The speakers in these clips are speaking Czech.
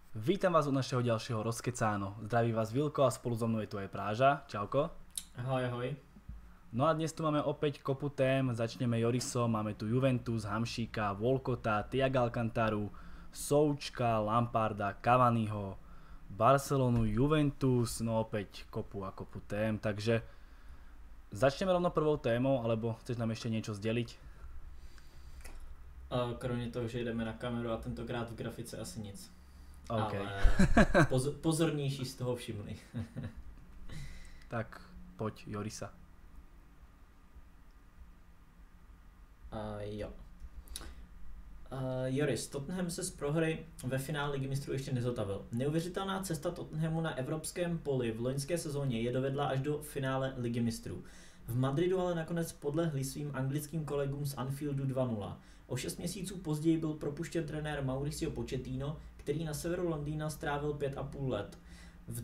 Vítam vás u našeho ďalšieho Rozkecáno. Zdraví vás Vilko a spolu so mnou je tu aj Práža. Čauko. Ahoj, ahoj. No a dnes tu máme opäť kopu tém. Začneme Jorisom, máme tu Juventus, Hamšíka, Volkota, Thiaga Alcantaru, Součka, Lamparda, Cavaniho, Barcelonu, Juventus, no opäť kopu a kopu tém. Takže začneme rovno prvou témou, alebo chceš nám ešte niečo zdeliť? Kromě toho, že jdeme na kameru a tentokrát v grafice asi nic. Okay. Ale pozornější z toho všimli. Tak poď, Jorisa. Jo. Joris, Tottenham se z prohry ve finále Ligy mistrů ještě nezotavil. Neuvěřitelná cesta Tottenhamu na evropském poli v loňské sezóně je dovedla až do finále Ligy mistrů. V Madridu ale nakonec podlehli svým anglickým kolegům z Anfieldu 2-0. O 6 měsíců později byl propuštěn trenér Mauricio Pochettino, který na severu Londýna strávil 5,5 let. V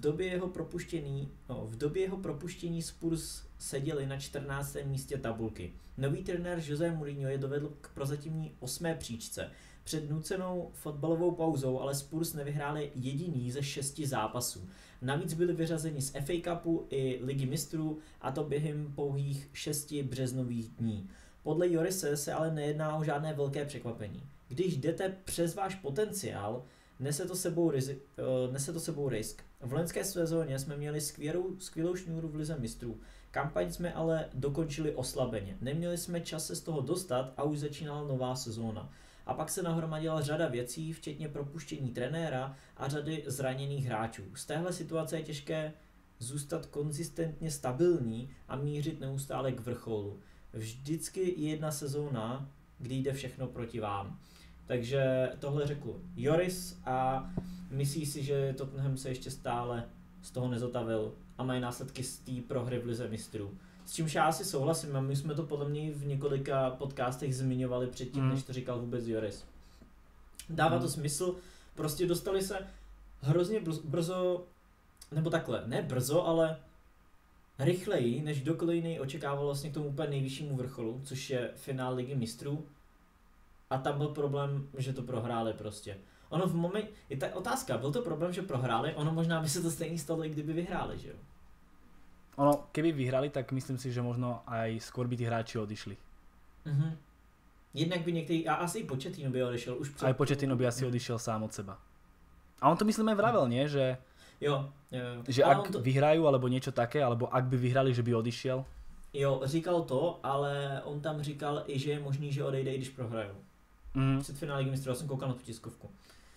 době jeho propuštění Spurs seděli na 14. místě tabulky. Nový trenér José Mourinho je dovedl k prozatímní 8. příčce. Před nucenou fotbalovou pauzou ale Spurs nevyhráli jediný ze 6 zápasů. Navíc byli vyřazeni z FA Cupu i Ligy mistrů, a to během pouhých 6 březnových dní. Podle Jorise se ale nejedná o žádné velké překvapení. Když jdete přes váš potenciál, nese to sebou risk. V loňské sezóně jsme měli skvělou šňůru v lize mistrů. Kampaň jsme ale dokončili oslabeně. Neměli jsme čas se z toho dostat a už začínala nová sezóna. A pak se nahromadila řada věcí, včetně propuštění trenéra a řady zraněných hráčů. Z téhle situace je těžké zůstat konzistentně stabilní a mířit neustále k vrcholu. Vždycky je jedna sezóna, kdy jde všechno proti vám. Takže tohle řekl Joris a myslí si, že Tottenham se ještě stále z toho nezotavil a mají následky z té prohry v lize mistrů. S čímž já asi souhlasím a my jsme to podle mě v několika podcastech zmiňovali předtím, než to říkal vůbec Joris. Dává to smysl, prostě dostali se hrozně brzo, nebo takhle, ne brzo, ale rychleji, než kdokoliv jiný očekával vlastně k tomu úplně nejvyššímu vrcholu, což je finál Ligy mistrů. A tam byl problém, že to prohráli prostě. Ono v momentě, je ta otázka, byl to problém, že prohráli, ono možná by se to stejně stalo, i kdyby vyhráli, že jo? Ono, keby vyhrali, tak myslím si, že možno aj skôr by tí hráči odišli. Jednak by některý, a asi i Pochettino by odešel už před... Aj Pochettino by asi odišiel sám od seba. A on to myslím aj vravel, nie? Že, jo. že ak vyhrajú, alebo niečo také, alebo ak by vyhrali, že by odišiel. Jo, říkal to, ale on tam říkal i, že je možný, že odejde, i když prohrajou. Před finále Ligy mistrů, já jsem koukal na tu tiskovku.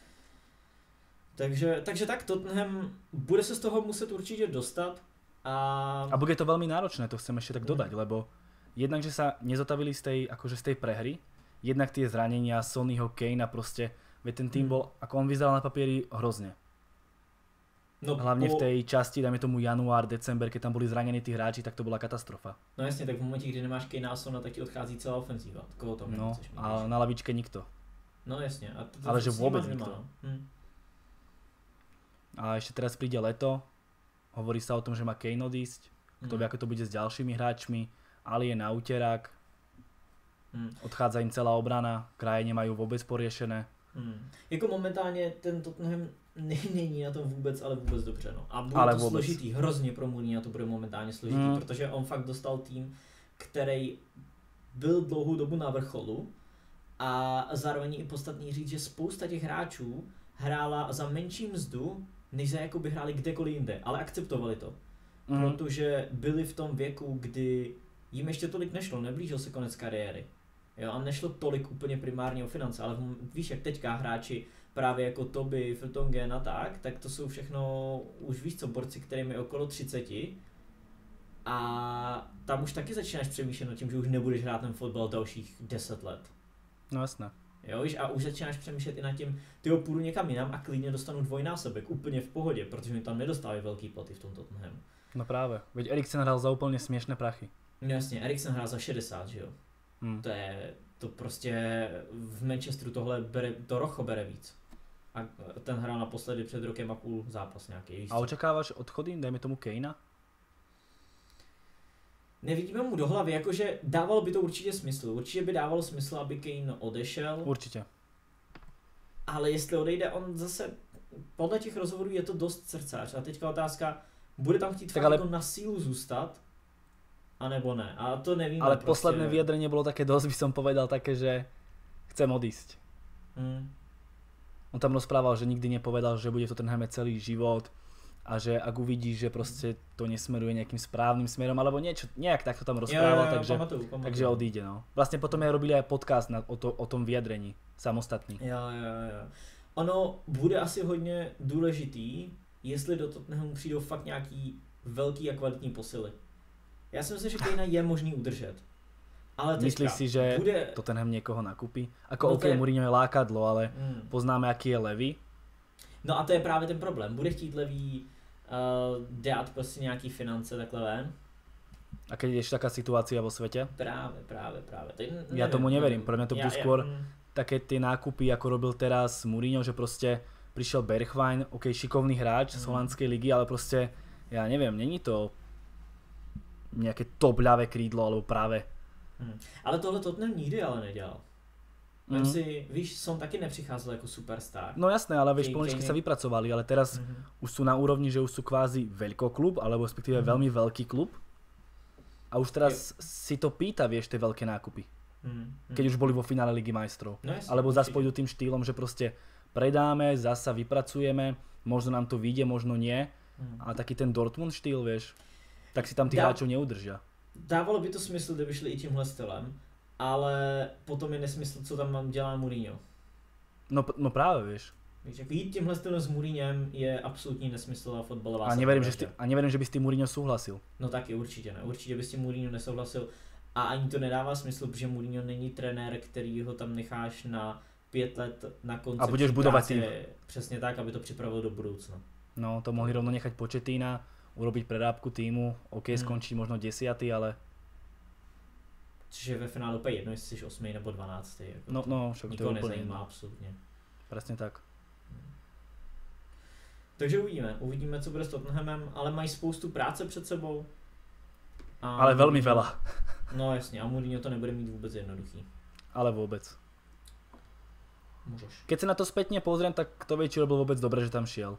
Takže tak, Tottenham bude se z toho muset určitě dostat. A bude to veľmi náročné, to chcem ešte tak dodať, lebo jednak, že sa nezotavili z tej prehry, jednak tie zranenia Sonnyho, Kanea, proste, veď ten tým bol, ako on vyzeral na papieri, hrozne. No, hlavne v tej časti, dajme tomu január, december, keď tam boli zranení tí hráči, tak to bola katastrofa. No jasne, tak v momente, kdy nemáš Kanea a Sona, tak ti odchází celá ofenzíva. Koho tam nechceš mít? A na lavičke nikto. No jasne. Ale že vôbec nikto. A ešte teraz príde leto, hovorí sa o tom, že má Kane odísť, kto vie, ako to bude s ďalšími hráčmi, Ali je na úterák, odchádza im celá obrana, kraje nemajú vôbec poriešené. Jako momentálně ten Tottenham není na tom vůbec, ale vůbec dobře, no. A bude to složitý, hrozně pro Mourinha to bude momentálně složitý, protože on fakt dostal tým, který byl dlouhou dobu na vrcholu a zároveň i podstatný říct, že spousta těch hráčů hrála za menší mzdu, než za jako by hráli kdekoliv jinde, ale akceptovali to. Protože byli v tom věku, kdy jim ještě tolik nešlo, neblížil se konec kariéry. Jo, a nešlo tolik úplně primárně o finance, ale víš, jak teďka hráči právě jako Toby, Vertonghen a tak to jsou všechno už víš co, borci, kterým je okolo 30 a tam už taky začínáš přemýšlet o tím, že už nebudeš hrát ten fotbal dalších 10 let. No jasné. Jo, a už začínáš přemýšlet i nad tím, tyjo, půjdu někam jinam a klidně dostanu dvojnásobek, úplně v pohodě, protože mi tam nedostávají velký platy v tom Tottenhamu. No právě, veď Eriksen hrál za úplně směšné prachy. No jasně, Eriksen hrál za 60, že jo. To prostě v Manchesteru tohle bere, to Rocho bere víc. A ten hrál naposledy před rokem a půl zápas nějaký. A očekáváš odchody, dejme tomu Kanea? Nevidíme mu do hlavy, jakože dávalo by to určitě smysl. Určitě by dávalo smysl, aby Kane odešel. Určitě. Ale jestli odejde, on zase podle těch rozhovorů je to dost srdcař. A teďka otázka, bude tam chtít Tak fakt ale- jako na sílu zůstat? A nebo ne? A to nevíme. Ale prostě. posledné vyjadrenie bolo také dosť, by som povedal, také, že chcem odísť. On tam rozprával, že nikdy nepovedal, že bude v Tottenhame celý život a že ak uvidí, že proste to nesmeruje nejakým správnym smerom, alebo niečo, nejak takto tam rozprával, pamatuju. takže odíde. No. Vlastne potom aj robili aj podcast o tom vyjadrení, samostatný. Jo. Ono bude asi hodně důležitý, jestli do Tottenhamu přijdou fakt nějaký velký a kvalitní posily. Já si myslím, že Kanea je možný udržet. Ale teďka, Myslíš si, že bude... Tottenham niekoho nakúpi? Ako No OK, to je- Mourinho je lákadlo, ale poznáme, aký je Levy. No a to je právě ten problém. Bude chtít Levý dát prostě nějaký finance takhle ven? A keď je ešte taká situácia vo svete? Právě. Ja tomu neverím, pre mňa to budú skôr také tie nákupy, ako robil teraz Mourinho, že proste prišiel Bergwijn, OK, šikovný hráč z holandskej ligy, ale proste, ja neviem, není to nejaké top ľavé krídlo, alebo práve. Ale tohle Tottenham nikdy ale nedělal. Vem si, víš, Son taky nepřicházel jako superstar. No jasné, ale vieš, Kane- pomaličky Kane- sa vypracovali, ale teraz už sú na úrovni, že už sú kvázi veľkoklub, alebo respektíve veľmi veľký klub. A už teraz si to pýta, vieš, tie veľké nákupy. Keď už boli vo finále Ligy majstrov. No jasně, Alebo zase určitě. pôjdu tým štýlom, že proste predáme, zasa vypracujeme, možno nám to vyjde, možno nie. A taký ten Dortmund štýl, vieš, tak si tam tých hráčov neudržia. Dávalo by to smysl, kdyby šli i tímhle stylem, ale potom je nesmysl, co tam dělá Mourinho. No práve, vieš. Víš, jako jít tímhle stylem s Mourinhem je absolutní nesmysl a fotbalová A neverím, že by s tým Mourinho súhlasil. No taky určitě ne, určitě by s tím Mourinho nesouhlasil a ani to nedává smysl, protože Mourinho není trenér, který ho tam necháš na 5 let na konci. A budeš budovat tým. Přesně tak, aby to připravil do budoucna. No, to mohli rovno nechať Pochettina, urobiť prerábku týmu, OK, skončí možno 10, ale Což je ve finále úplně jedno, jestli jsi 8. nebo 12. Jako no, však to je nikoho úplne nezajímá jedno. absolutně. Presne tak. Takže uvidíme, co bude s Tottenhamem, ale mají spoustu práce před sebou. A Ale veľmi veľa. No jasně, a Mourinho to nebude mít vůbec jednoduchý. Ale vôbec. Môžeš. Keď sa na to spätne pozriem, tak kto vie, či robil vôbec dobre, že tam šiel.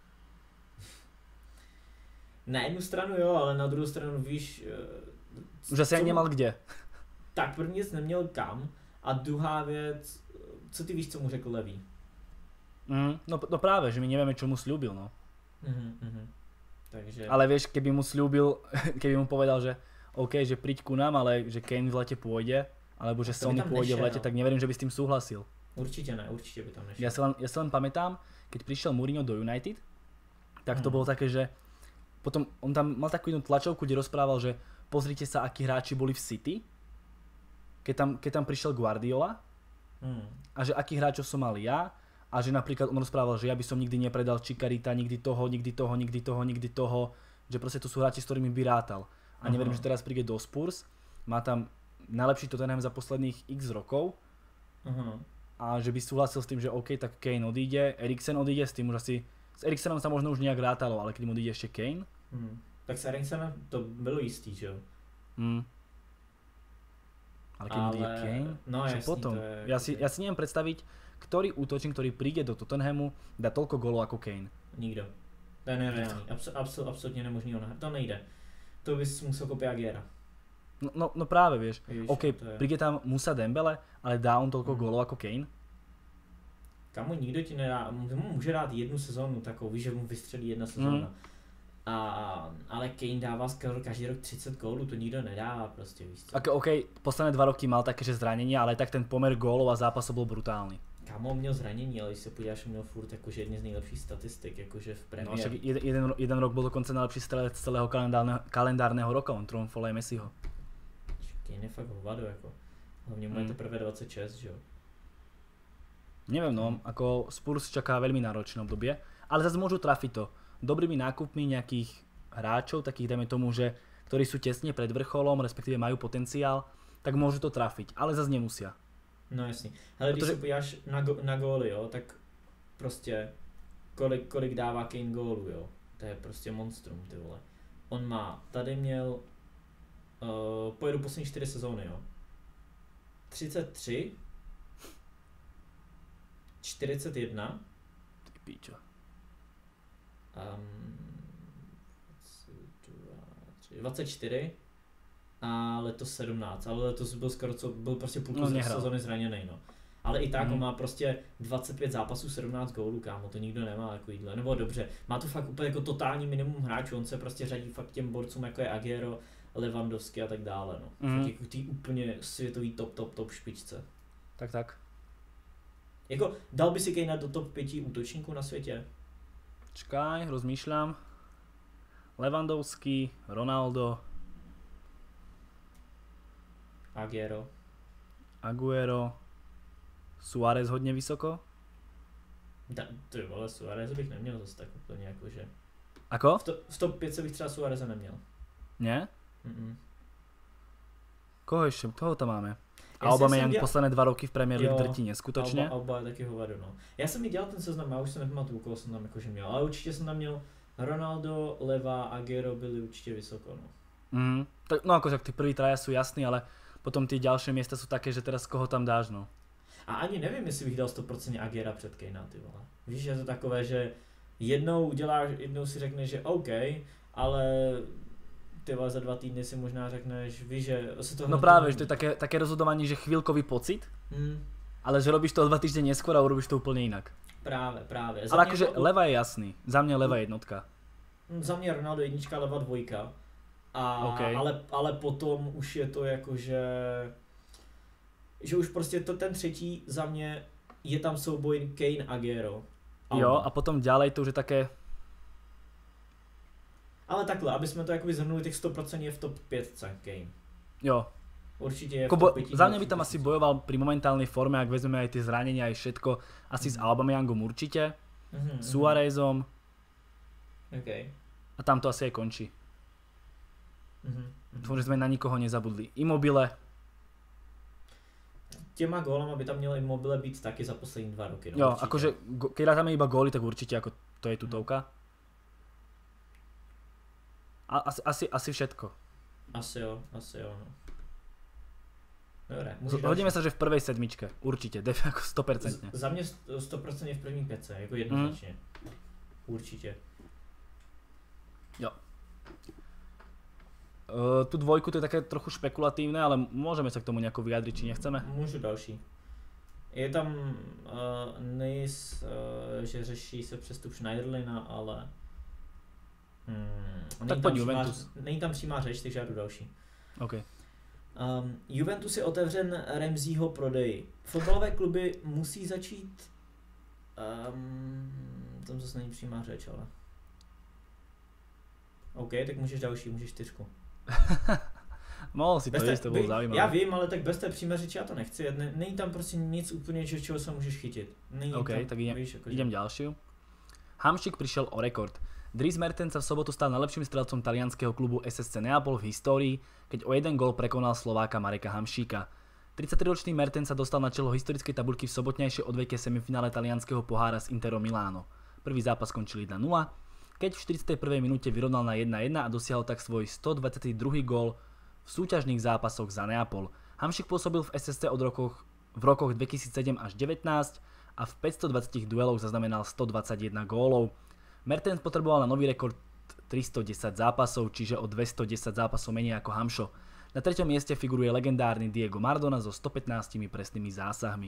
Na jednu stranu jo, ale na druhou stranu víš... Už asi ani nemal kde. Tak první věc neměl kam a druhá věc, co ty víš, co mu řekl Levý? No práve, že my nevieme, čo mu sľúbil, no. Takže... Ale vieš, keby mu sľúbil, keby mu povedal, že OK, že príď ku nám, ale že Kane v lete pôjde, alebo že to by Sonny tam pôjde v nešel. lete, tak neverím, že by s tým súhlasil. Určitě ne, určitě by tam nešel. Ja sa len pamätám, keď prišiel Mourinho do United, tak to bolo také, že potom on tam mal takú jednu tlačovku, kde rozprával, že pozrite sa, akí hráči boli v City, keď tam prišiel Guardiola, a že akých hráčov som mal ja, a že napríklad on rozprával, že ja by som nikdy nepredal Chikarita, nikdy toho, že proste to sú hráči, s ktorými by rátal. A neverím, že teraz príde do Spurs, má tam najlepší Tottenham za posledných x rokov, a že by súhlasil s tým, že OK, tak Kane odíde, Eriksen odíde, s tým už asi, s Eriksenom sa možno už nejak rátalo, ale keď mu odíde ešte Kane. Tak s Eriksenem to bylo jistý, že jo? Ale keď mu odíde Kane, no, čo jasný, potom? Ja si neviem predstaviť, ktorý útočník, ktorý príde do Tottenhamu, dá toľko gólov ako Kane. Nikdo. To je nereálný, absolutně nemožný, to nejde. To bys musel koupit Aguera. No práve, vieš. Víš, OK, to je... príde tam Musa Dembele, ale dá on toľko gólov ako Kane? Kamu nikdo ti nedá, může dát jednu sezónu takovou, víš, že mu vystřelí jedna sezóna. Ale Kane dává skoro každý rok 30 gólů, to nikdo nedává prostě, víš co. OK, posledné 2 roky mal také, že zranenia, ale tak ten pomer gólov a zápasov bol brutálny. Kámo, on měl zranění, ale když se podíváš, měl furt jakože jedny z nejlepších statistik, jakože v Premier. No však jeden rok bol dokonca najlepší strelec celého kalendárneho roka, on tromfol aj Messiho. Kane je fakt hovado, jako. Hlavně mu je teprve 26, že jo. Neviem, no, ako Spurs čaká veľmi náročné obdobie, ale zase môžu trafiť to dobrými nákupmi nejakých hráčov, takých dajme tomu, že ktorí sú tesne pred vrcholom, respektíve majú potenciál, tak môžu to trafiť, ale zase nemusia. No jasně. Hele, když se podíváš na góly, jo, tak prostě kolik dává Kane gólů, jo. To je prostě monstrum, ty vole. On má, tady měl, pojedu poslední 4 sezóny, jo. 33, 41, Ty píčo. 24 a letos 17, ale letos byl skoro byl prostě půlku sezony zraněný, no. Ale i tak on má prostě 25 zápasů, 17 gólů, kámo, to nikdo nemá takovýhle, nebo dobře, má to fakt úplně jako totální minimum hráčů, on se prostě řadí fakt těm borcům jako je Agüero, Lewandowski a tak dále, no. Fakt jako tý úplně světový top špičce. Tak. Jako, dal by si Kanea do top 5 útočníků na světě? Čekaj, rozmýšľam. Lewandowski, Ronaldo, Agüero, Suárez hodně vysoko? Ty vole, Suárez bych neměl zase tak úplně jakože. Ako? V top 5 bych třeba Suáreza neměl. Ne? Koho ještě? Koho tam máme? Ja Aubameyang posledné 2 roky v Premier League drtí neskutočně. Alba je taky hovado, no. Já jsem mi dělal ten seznam, já už se nepamatuju, koho jsem tam jakože měl, ale určitě jsem tam měl Ronaldo, Leva, Agüero byli určitě vysoko, no. Tak, no akože tí prví traja sú jasní, ale potom ty ďalšie miesta sú také, že teraz koho tam dáš, no. A ani nevím, jestli bych dal 100% Agüera před Kanea, ty vole. Víš, že je to takové, že jednou si řekneš, že OK, ale ty vole za 2 týdny si možná řekneš, víš, že se to... No práve, že to je také rozhodovanie, že chvíľkový pocit, ale že robíš to o 2 týždne neskôr a urobíš to úplne inak. Práve. Ale akože Leva je jasný, za mňa Leva jednotka. Za mě Ronaldo jednička, Leva dvojka. Okay. Ale potom už je to jako, že už prostě ten třetí za mě je tam souboj Kane a Agüero. Jo, a potom ďalej to už je také... Ale takhle, aby jsme to jakoby zhrnuli, těch 100% je v top 5 Kane. Jo. Určitě je v top 5. Za mňa by tam asi bojoval pri momentálnej forme, ak vezmeme aj tie zranenia, aj všetko, asi s Aubameyangom určite, Suárezom. Okay. A tam to asi aj končí. Dúfam, že sme na nikoho nezabudli. Immobile. Těma gólama by tam mělo Immobile být taky za poslední 2 roky. No, jo, určitě. akože keď dáme iba góly, tak určite ako to je tutovka. A asi všetko. Asi jo, no. Dobre, hodíme sa, že v prvej sedmičke, určite, ako 100%. Za mě 100% je v první 5, jako jednoznačně. Určitě. Jo. Tu dvojku to je také trochu špekulatívne, ale môžeme sa k tomu nejako vyjadriť, či nechceme? Můžu další. Je tam že řeší se přestup Schneiderlina, ale... tak pojď Juventus. Není tam přímá řeč, takže já jdu další. Okay. Juventus je otevřen Ramseyho prodeji. Fotbalové kluby musí začít... tam zase není přímá řeč, ale... OK, tak můžeš další, můžeš 4. Mohl si to říct, to bylo zaujímavé. Já vím, ale tak bez té přímé řeči já to nechci. Není tam prostě nic úplně, čeho se můžeš chytit. OK, tam, tak idem ďalšiu. Hamšík prišiel o rekord. Dries Mertens sa v sobotu stal najlepším strelcom talianskeho klubu SSC Neapol v histórii, keď o 1 gól prekonal Slováka Mareka Hamšíka. 33-ročný Mertens sa dostal na čelo historickej tabuľky v sobotnejšej odveke semifinále talianskeho pohára s Interom Miláno. Prvý zápas skončil 1-0, keď v 41. minúte vyrovnal na 1-1 a dosiahol tak svoj 122. gól v súťažných zápasoch za Neapol. Hamšík pôsobil v SSC v rokoch 2007 až 2019 a v 520 dueloch zaznamenal 121 gólov. Mertens potreboval na nový rekord 310 zápasov, čiže o 210 zápasov menej ako Hamšo. Na 3. mieste figuruje legendárny Diego Maradona so 115 presnými zásahmi.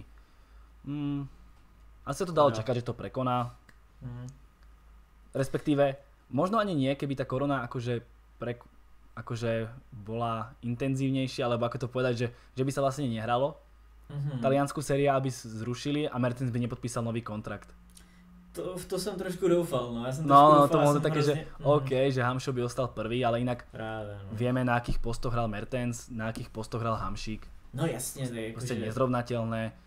Asi to dalo čakať, že to prekoná. Respektíve, možno ani nie, keby tá korona akože bola intenzívnejšia, alebo ako to povedať, že by sa vlastne nehralo. Taliansku série aby zrušili a Mertens by nepodpísal nový kontrakt. To jsem trošku doufal, no. To mohlo také, že OK, že Hamšo by ostal prvý, ale inak vieme, na akých postoch hral Mertens, na akých postoch hral Hamšík. No jasne, to je proste nezrovnateľné.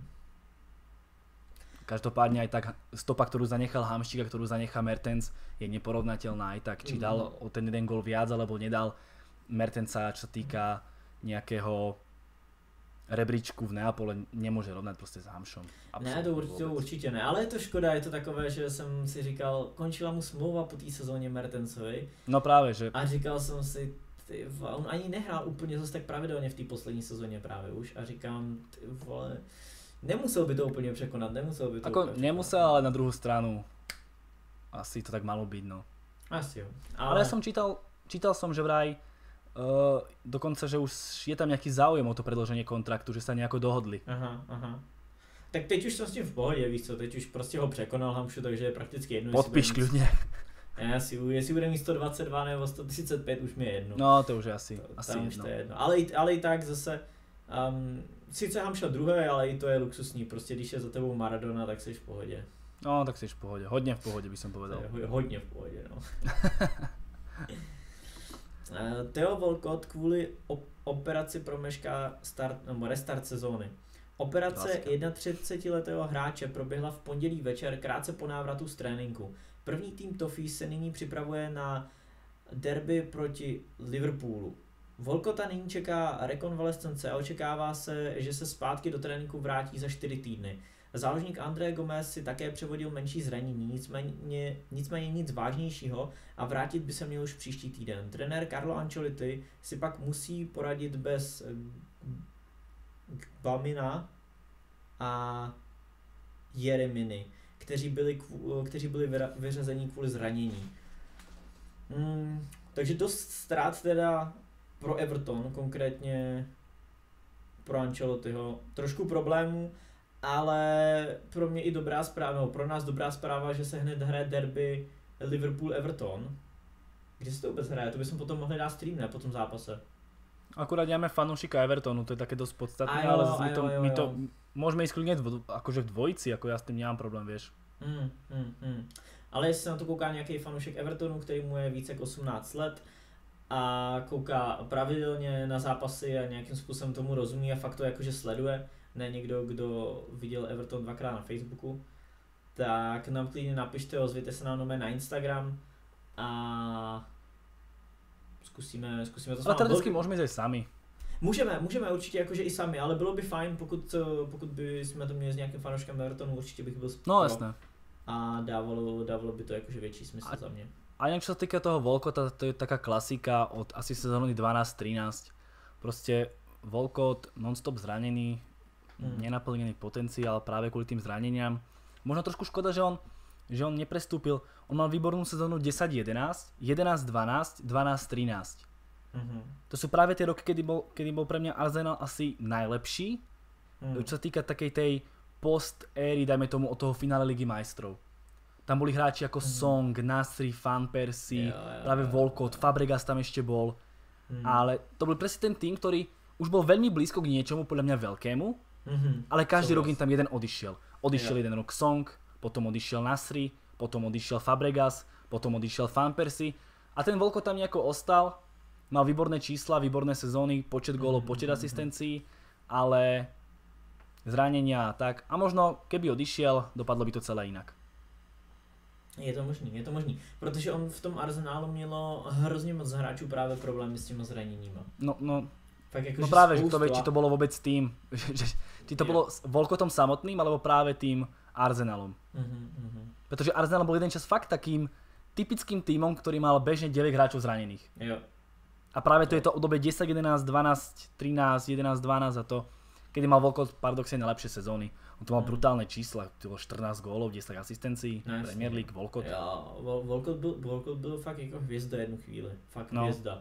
Každopádne aj tak stopa, ktorú zanechal Hamšík a ktorú zanechá Mertens, je neporovnateľná aj tak. Či dal o ten jeden gól viac, alebo nedal Mertensa, čo sa týka nejakého rebríčku v Neapole, nemôže rovnať prostě s Hamšom. Ne, to určitě ne, ale je to škoda, je to takové, že jsem si říkal, končila mu smlouva po té sezóně Mertensovi. No právě, že... A říkal jsem si, on ani nehrál úplně zase tak pravidelně v té poslední sezóně právě už a říkám, ty vole, nemusel by to úplně překonat, nemusel, ale na druhou stranu, Asi to tak malo byť, no. Asi jo. Ale ja som čítal som, že vraj dokonca, že už je tam nejaký záujem o to predĺženie kontraktu, že sa nejako dohodli. Aha. Tak teď už jsem s tím v pohodě, víš co, teď už prostě ho překonal Hamšu, takže je prakticky jedno. Podpíš kľudne. Jestli bude mít 122 nebo 135, už mi je jedno. No, to už je asi tam jedno. To je jedno. Ale i tak zase, sice Hamša druhé, ale i to je luxusní, prostě když je za tebou Maradona, tak jsi v pohodě. No, tak jsi v pohodě, hodně v pohodě by som povedal. Hodně v pohodě, no. Theo Walcott kvůli operaci promešká restart sezóny. Operace 31letého hráče proběhla v pondělí večer krátce po návratu z tréninku. První tým Toffees se nyní připravuje na derby proti Liverpoolu. Walcotta nyní čeká rekonvalescence a očekává se, že se zpátky do tréninku vrátí za 4 týdny. Záložník André Gomez si také převodil menší zranění, nicméně nic vážnějšího a vrátit by se měl už příští týden. Trenér Carlo Ancelotti si pak musí poradit bez Bamina a Jereminy, kteří byli vyřazeni kvůli zranění. Takže dost ztrát teda pro Everton, konkrétně pro Ancelottiho. Trošku problémů, ale pro mě i dobrá zpráva, no, pro nás dobrá zpráva, že se hned hraje derby Liverpool-Everton. Kde se to vůbec hraje? To bychom potom mohli dát stream, ne, po tom zápase. Akurát máme fanúšika Evertonu, to je také dosť podstatné, ale my to môžeme ísť kľudne akože v dvojici, ako ja s tým nemám problém, vieš. Ale jestli se na to kouká nějaký fanoušek Evertonu, který mu je více jak 18 let a kouká pravidelně na zápasy a nějakým způsobem tomu rozumí a fakt to jakože sleduje, ne někdo, kdo viděl Everton dvakrát na Facebooku, tak nám klidně napište, ozvěte se nám na Instagram a zkusíme to s vámi. Ale teoreticky môžeme ísť aj sami. Můžeme určitě jakože i sami, ale bylo by fajn, pokud by jsme to měli s nějakým fanouškem Evertonu, určitě bych byl No jasné. A dávalo by to jakože větší smysl za mě. A inak čo sa týka toho Walcotta, to je taká klasika od asi sezóny 12-13. Proste Walcott non-stop zranený, nenaplnený potenciál práve kvôli tým zraneniam. Možno trošku škoda, že on neprestúpil. On mal výbornú sezónu 10-11, 11-12, 12-13. To sú práve tie roky, kedy bol pre mňa Arsenal asi najlepší, čo sa týka takej tej post-éry, dajme tomu od toho finále Ligy majstrov. Tam boli hráči ako Song, Nasri, Van Persie, práve Walcott, Fabregas tam ešte bol. Ale to bol presne ten tým, ktorý už bol veľmi blízko k niečomu, podľa mňa veľkému, ale každý rok im tam jeden odišiel. Odišiel jeden rok Song, potom odišiel Nasri, potom odišiel Fabregas, potom odišiel Van Persie a ten Walcott tam nejako ostal, mal výborné čísla, výborné sezóny, počet gólov, počet asistencií, ale zranenia a tak. A možno keby odišiel, dopadlo by to celé inak. Je to možný, protože on v tom Arsenálu mělo hrozně moc hráčů právě problémy s těma zraněníma. No jako, práve, že to či to bolo vôbec tým, či to bolo s Walcottom samotným, alebo práve tým Arsenalom. Pretože Arsenal bol jeden čas fakt takým typickým tímom, ktorý mal bežne 9 hráčov zranených. Jo. A práve to je to obdobie 10, 11, 12, 13, 11, 12 a to, kedy mal Walcott paradoxne najlepšie sezóny. On to mal brutálne čísla, 14 gólov, 10 asistencií, Premier League, Walcott. Jo, Walcott byl fakt jako hvězda jednu chvíli, fakt hvězda.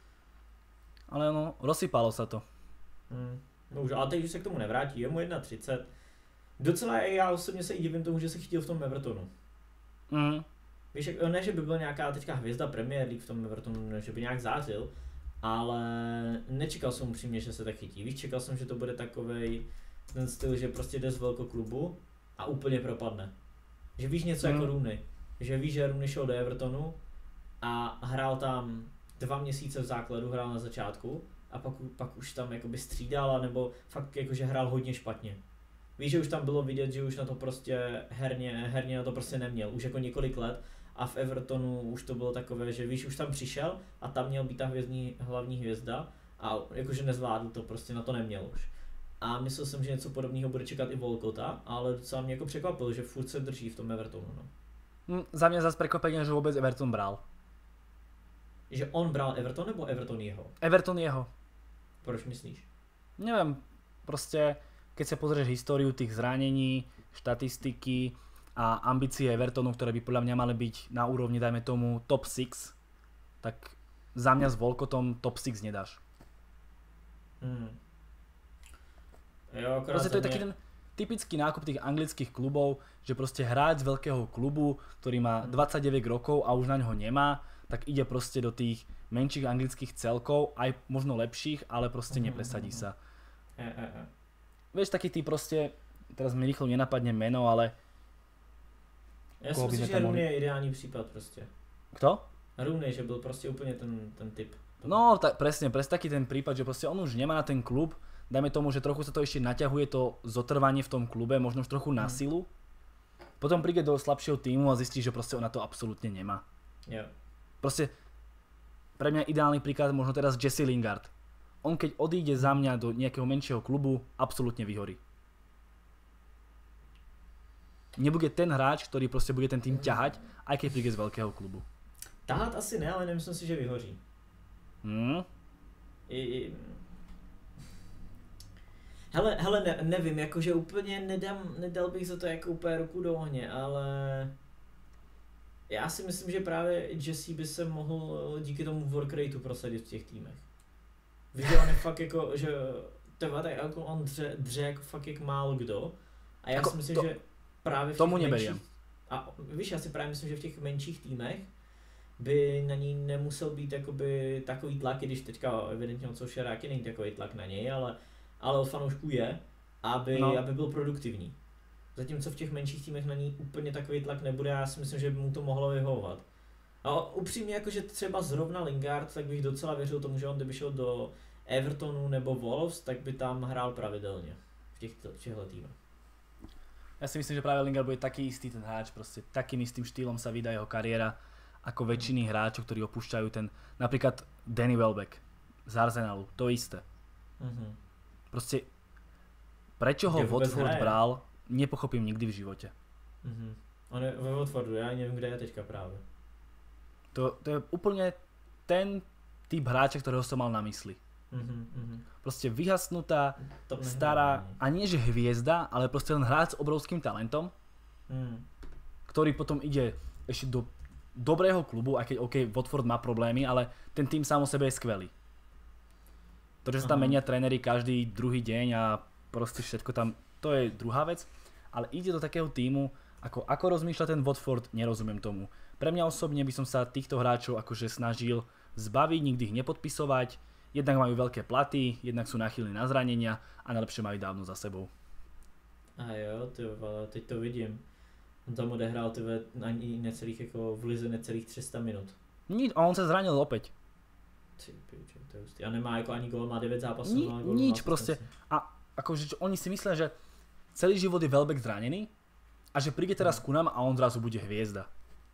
Ale no, rozsypalo sa to. No už, ale teď už se k tomu nevrátí, je mu 31. Docela já osobně se i divím tomu, že se chytil v tom Evertonu. Víš, ne, že by byl nějaká teďka hvězda Premier League v tom Evertonu, ne, že by nějak zářil, ale nečekal jsem upřímně, že se tak chytí. Víš, čekal jsem, že to bude takovej ten styl, že prostě jde z velkoklubu a úplně propadne. Že víš něco jako Rooney. Že víš, že Rooney šel do Evertonu a hrál tam 2 měsíce v základu, hrál na začátku a pak už tam jakoby střídal, nebo fakt jakože hrál hodně špatně. Víš, že už tam bylo vidět, že už na to prostě herně na to prostě neměl, už jako několik let a v Evertonu už to bylo takové, že víš, už tam přišel a tam měl být ta hlavní hvězda a jakože nezvládl to, prostě na to neměl už. A myslel jsem, že něco podobného bude čekat i Walcotta, ale docela mě jako překvapil, že furt se drží v tom Evertonu. No. Za mě zase překvapení, že vůbec Everton bral. Že on bral Everton nebo Everton jeho? Everton jeho. Proč myslíš? Neviem, proste keď sa pozrieš históriu tých zranení, štatistiky, a ambície Evertonu, ktoré by podľa mňa mali byť na úrovni, dajme tomu, top 6, tak za mňa s Volkotom top 6 nedáš. Jo, proste to je taký ten typický nákup tých anglických klubov, že proste hráč z veľkého klubu, ktorý má 29 rokov a už na ňo nemá, tak ide proste do tých menších anglických celkov, aj možno lepších, ale proste nepresadí sa. Vieš, taký ty proste, teraz mi rýchlo nenapadne meno, ale... Ja si myslím, že Rooney je ideální případ proste. Kto? Rooney, že byl proste úplne ten typ. No, presne taký ten prípad, že proste on už nemá na ten klub, dajme tomu, že trochu sa to ešte naťahuje to zotrvanie v tom klube, možno už trochu na silu. Potom príde do slabšieho týmu a zistí, že proste on na to absolútne nemá. Jo. Proste pre mňa ideálny príklad možno teraz Jesse Lingard. On keď odíde za mňa do nejakého menšieho klubu, absolútne vyhorí. Nebude ten hráč, ktorý proste bude ten tým ťahať, aj keď príde z veľkého klubu. Tahat asi ne, ale nemyslím si, že vyhoří. Hele, nevím, jakože úplně nedal bych za to jako úplně ruku do ohně, ale já si myslím, že právě Jesse by se mohl díky tomu work rateu prosadit v těch týmech. Víš, že on je fakt jako, že tak jako on dře jako fakt jak málo kdo a já si myslím, že právě v těch menších, a víš, já si právě myslím, že v těch menších týmech by na ní nemusel být jakoby takový tlak, i když teďka evidentně od Solskjaeráky není takový tlak na něj, ale od fanoušků je, aby byl produktivní. Zatímco v těch menších týmech na ní úplně takový tlak nebude, já si myslím, že by mu to mohlo vyhovovat. A upřímně jakože třeba zrovna Lingard, tak bych docela věřil tomu, že on kdyby šel do Evertonu nebo Wolves, tak by tam hrál pravidelně v těchto týmech. Ja si myslím, že práve Lingard bude taký istý ten hráč, proste takým istým štýlom sa vydá jeho kariéra ako väčšiny hráčov, ktorí opúšťajú ten, napríklad Danny Welbeck z Arsenalu, to isté. Proste prečo ho Watford bral, nepochopím nikdy v živote. On je ve Watfordu, ja neviem, kde je teďka práve. To je úplne ten typ hráča, ktorého som mal na mysli. Proste vyhasnutá, stará, a nie že hviezda, ale proste len hráč s obrovským talentom, ktorý potom ide ešte do dobrého klubu, aj keď Watford má problémy, ale ten tým sám o sebe je skvelý. To, že sa tam menia tréneri každý druhý deň a proste všetko tam, to je druhá vec, ale ide do takého týmu, ako rozmýšľa ten Watford, nerozumiem tomu. Pre mňa osobne by som sa týchto hráčov akože snažil zbaviť, nikdy ich nepodpisovať, jednak majú veľké platy, jednak sú náchylní na zranenia a najlepšie majú dávno za sebou. A jo, teď to vidím. On tam odehrál ani necelých, jako v lize necelých 300 minut. A on sa zranil opäť. To je hustý. A nemá jako ani gól, má 9 zápasov. Nič proste. A akože oni si myslia, že celý život je Welbeck zranený a že príde teraz ku nám a on zrazu bude hviezda.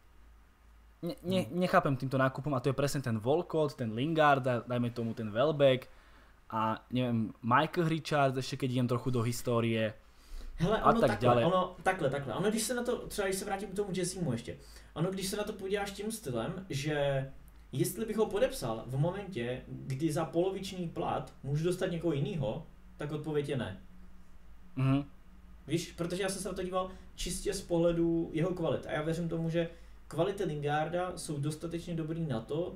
Nechápem týmto nákupom a to je presne ten Walcott, ten Lingard, dajme tomu ten Welbeck a neviem, Michael Richards, ešte keď idem trochu do histórie. Hele, ono takhle. Ono, když se na to, třeba když se vrátím k tomu Jessemu ještě, ono, když se na to podíváš tím stylem, že jestli bych ho podepsal v momentě, kdy za poloviční plat můžu dostat někoho jinýho, tak odpověď je ne. Víš, protože já jsem se na to díval čistě z pohledu jeho kvalit a já věřím tomu, že kvality Lingarda jsou dostatečně dobrý na to,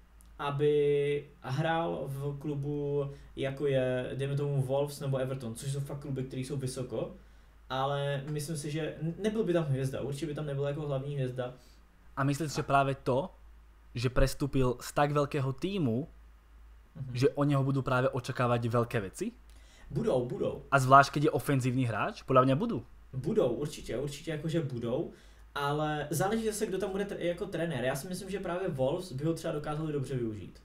aby hrál v klubu, jako je, dejme tomu Wolves nebo Everton, což jsou fakt kluby, které jsou vysoko, ale myslím si, že nebyl by tam hvězda, určitě by tam nebyla jako hlavní hvězda. A myslím si, že práve to, že prestúpil z tak veľkého týmu, že o neho budú práve očakávať veľké veci? Budou. A zvlášť, keď je ofenzívny hráč? Podľa mňa budú. Budou, určitě jakože budou. Ale záleží zase, kdo tam bude jako trenér. Já si myslím, že právě Wolves by ho třeba dokázali dobře využít.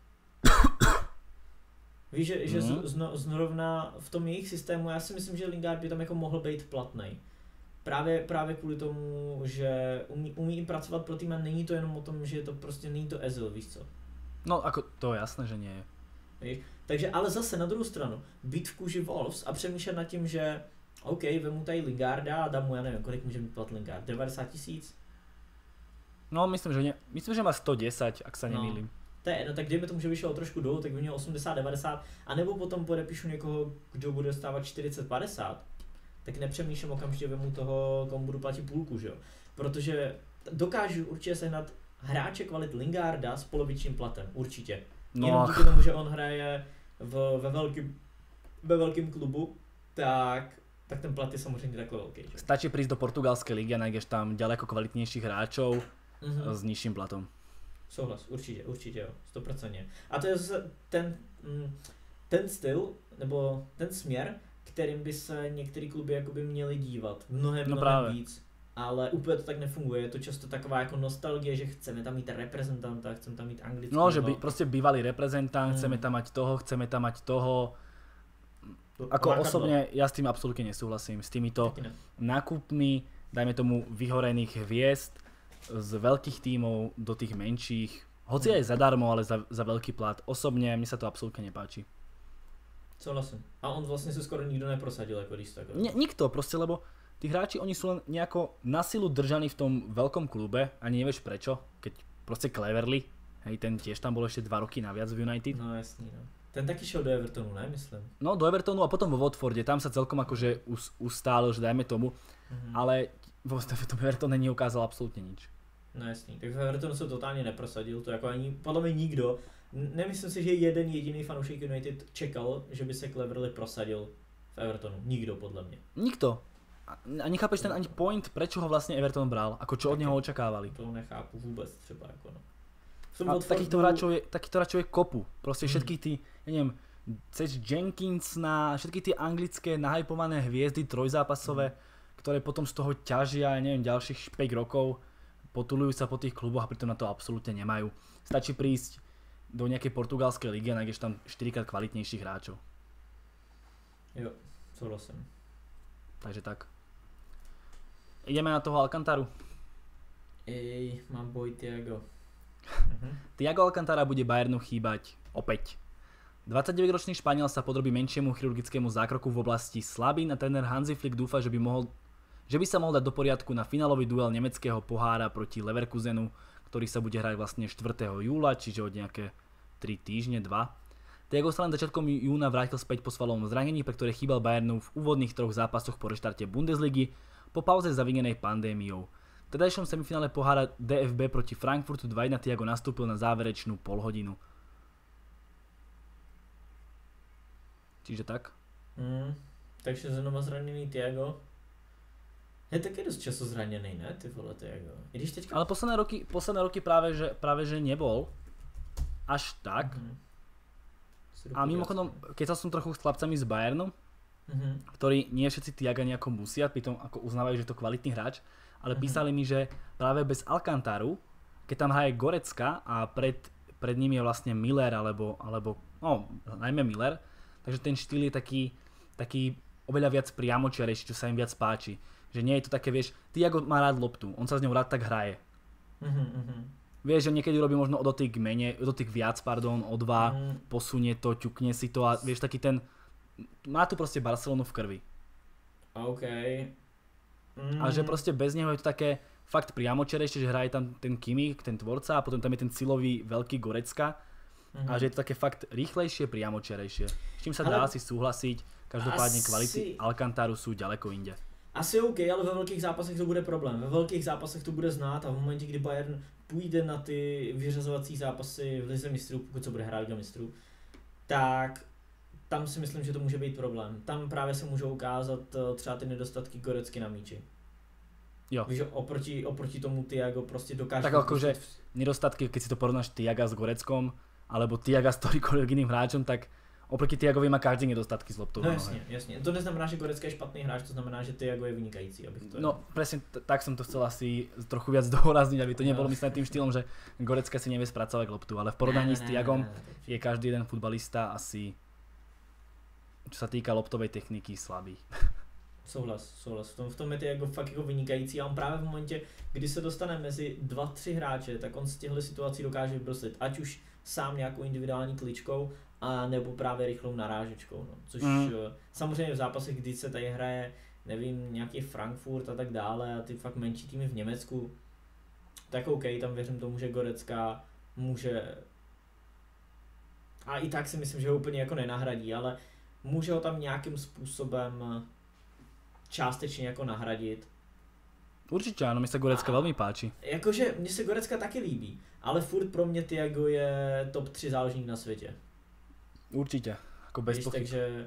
Víš, že zrovna v tom jejich systému, já si myslím, že Lingard by tam jako mohl být platnej. Právě kvůli tomu, že umí pracovat pro tým a není to jenom o tom, že to prostě není to Ezil, víš co? No, ako to je jasné, že nie je. Víš? Takže ale zase na druhou stranu, být v kůži Wolves a přemýšlet nad tím, že OK, vemu tady Lingarda a dám mu, já nevím, kolik může mít plat Lingard, 90 000? No, myslím, že má 110, ak sa nemýlim. To je, no tak kdyby tomu, že vyšel trošku dolů, tak by měl 80-90, anebo potom podepíšu někoho, kdo bude dostávat 40-50, tak nepřemýšlím okamžitě, vemu toho, komu budu platit půlku, že jo. Protože dokážu určitě sehnat hráče kvalit Lingarda s polovičním platem, určitě. No, jenom díky tomu, že on hraje ve velkém klubu, tak ten plat je samozřejmě takhle velký. Že? Stačí prísť do portugalskej ligy a nájdeš tam ďaleko kvalitnějších hráčov s nižším platom. Souhlas, určitě jo, 100%. A to je zase ten styl, nebo ten směr, kterým by se některé kluby jakoby měly dívat. Mnohem víc. Ale úplně to tak nefunguje, je to často taková jako nostalgie, že chceme tam mít reprezentanta, chceme tam mít anglický. No, že by prostě bývalý reprezentant, chceme tam mať toho. Ako osobne, ja s tým absolútne nesúhlasím. S týmito nákupmi, dajme tomu, vyhorených hviezd z veľkých tímov do tých menších. Hoci aj zadarmo, ale za veľký plat. Osobne mi sa to absolútne nepáči. Souhlasím. A on vlastne sa skoro nikto neprosadil, ako když tak. Nikto, proste, lebo tí hráči, oni sú len nejako na silu držaní v tom veľkom klube, ani nevieš prečo, keď proste Cleverley, hej, ten tiež tam bol ešte 2 roky naviac v United. No jasný, no. Ten taky šel do Evertonu, ne, myslím. No, do Evertonu a potom vo Watforde, tam sa celkom akože ustálil, že dajme tomu, ale v tom Evertone neukázal absolútne nič. No jasný, tak v Evertonu se totálně neprosadil, to jako ani, podle mě nikdo, nemyslím si, že jeden jediný fanoušek United čekal, že by se Cleverley prosadil v Evertonu, nikdo podle mě. Nikto. A nechápeš ten ani point, prečo ho vlastne Everton bral, ako čo od neho očakávali. To nechápu vůbec třeba, jako no. A takýchto hráčov je kopu. Proste všetky tí, ja neviem, chceš Jenkinsona, všetky tie anglické nahypované hviezdy trojzápasové, ktoré potom z toho ťažia, ja neviem, ďalších 5 rokov, potulujú sa po tých kluboch a pritom na to absolútne nemajú. Stačí prísť do nejakej portugalskej ligy a nájdeš tam 4-krát kvalitnejších hráčov. Jo, souhlasím. Takže tak. Ideme na toho Alcantaru. Mám boj Thiago. Thiago Alcantara bude Bayernu chýbať opäť. 29-ročný Španiel sa podrobí menšiemu chirurgickému zákroku v oblasti slabín a tréner Hansi Flick dúfa, že by sa mohol dať do poriadku na finálový duel nemeckého pohára proti Leverkusenu, ktorý sa bude hrať vlastne 4. júla, čiže od nejaké 3 týždne, 2. Thiago sa len začiatkom júna vrátil späť po svalovom zranení, pre ktoré chýbal Bayernu v úvodných 3 zápasoch po reštarte Bundesligy po pauze zavinenej pandémiou. V tedajšom semifinále pohára DFB proti Frankfurtu 2-1 Thiago nastúpil na záverečnú polhodinu. Čiže tak? Takže znova zranený Thiago. Je taky dost času zranený, ne, ty vole Thiago. I když teďka... Ale posledné roky práve že nebol až tak. A mimochodom, keď som trochu s chlapcami z Bayernu, ktorí nie všetci Thiaga nejako musia, pritom ako uznávajú, že je to kvalitný hráč, ale písali mi, že práve bez Alcantaru, keď tam hraje Gorecka a pred ním je vlastne Miller alebo no, najmä Miller, takže ten štýl je taký oveľa viac priamočiarejší, čo sa im viac páči. Že nie je to také, vieš, Thiago má rád loptu, on sa s ňou rád tak hraje. Vieš, že niekedy robí možno o dotyk viac, o 2, posunie to, ťukne si to a vieš, taký ten, má tu proste Barcelonu v krvi. OK. A že proste bez neho je to také fakt priamočerejšie, že hraje tam ten Kimmich, ten tvorca a potom tam je ten silový veľký Gorecka. A že je to také fakt rýchlejšie, priamočerejšie. S čím sa dá asi súhlasiť, každopádne kvality Alcantaru sú ďaleko inde. Asi OK, ale ve velkých zápasech to bude problém. Ve velkých zápasech to bude znát a v momentě, kdy Bayern půjde na ty vyřazovací zápasy v lize mistrů, pokud se bude hrát Liga mistrů, tak tam si myslím, že to může být problém. Tam právě se můžou ukázat třeba ty nedostatky Gorecky na míči. Jo. Víš, oproti tomu Thiago prostě dokáže... Tak akože nedostatky, keď si to porovnáš Thiaga s Goreckom, alebo Thiaga s ktorýkoľvek iným hráčom, tak oproti Thiagovi má každý nedostatky s loptou. No jasně. To neznamená, že Gorecka je špatný hráč, to znamená, že Thiago je vynikající, abych to... No presne, tak som to chcel asi trochu viac dohorazniť, aby to nebolo myslené tým štýlom, že Gorecka si nevie spracovať loptu, ale v porovnaní s Thiagom je každý jeden futbalista asi, čo sa týka loptovej techniky, slabý. Souhlas. V tom je Thiago fakt jako vynikající a on právě v momentě, kdy se dostane mezi 2-3 hráče, tak on z těchto situací dokáže vybruslit, ať už sám nějakou individuální kličkou, a nebo právě rychlou narážečkou, no. Což samozřejmě v zápasech, kdy se tady hraje, nevím, nějaký Frankfurt a tak dále a ty fakt menší týmy v Německu, tak OK, tam věřím tomu, že Gorecka může, a i tak si myslím, že ho úplně jako nenahradí, ale může ho tam nějakým způsobem částečně jako nahradit. Určitě, ano, mi se Gorecka velmi páči. Jakože mně se Gorecka taky líbí, ale furt pro mě Thiago je top 3 záložník na světě. Určitě, jako bez pochyb.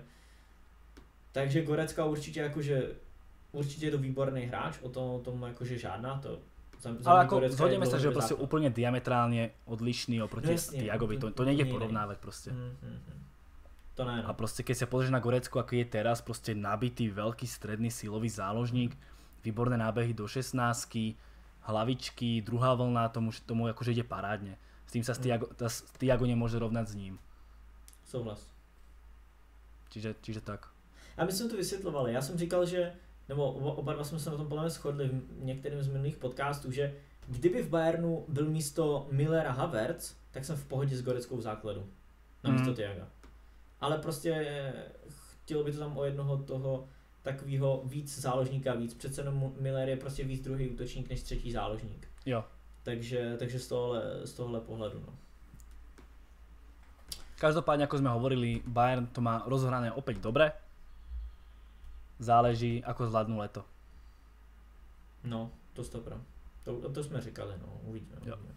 Takže Gorecka určitě jakože, určitě je to výborný hráč, o tom jakože žádná to. Ale jako zhodneme sa, že je proste úplne diametrálne odlišný oproti Thiagovi, to nejde porovnávať proste. To ne, no. A proste keď sa pozrieš na Gorecku, ako je teraz, proste nabitý, veľký, stredný, silový záložník, výborné nábehy do 16, hlavičky, druhá vlna, tomu akože ide parádne. S tým sa Thiago nemôže rovnať s ním. Souhlas. Čiže tak. A my jsme to vysvětlovali, já jsem říkal, že nebo oba dva jsme se na tom podle mě shodli v některém z minulých podcastů, že kdyby v Bayernu byl místo Millera Havertz, tak jsem v pohodě s Goreckou v základu. Na místo Thiaga. Ale prostě chtělo by to tam o jednoho toho takového víc záložníka víc. Přece jenom Miller je prostě víc druhý útočník než třetí záložník. Jo. Takže z tohohle pohledu. No. Každopádne, ako sme hovorili, Bayern to má rozhrané opäť dobre. Záleží, ako zvládnu leto. No, to stopra. To jsme říkali, no, uvidíme.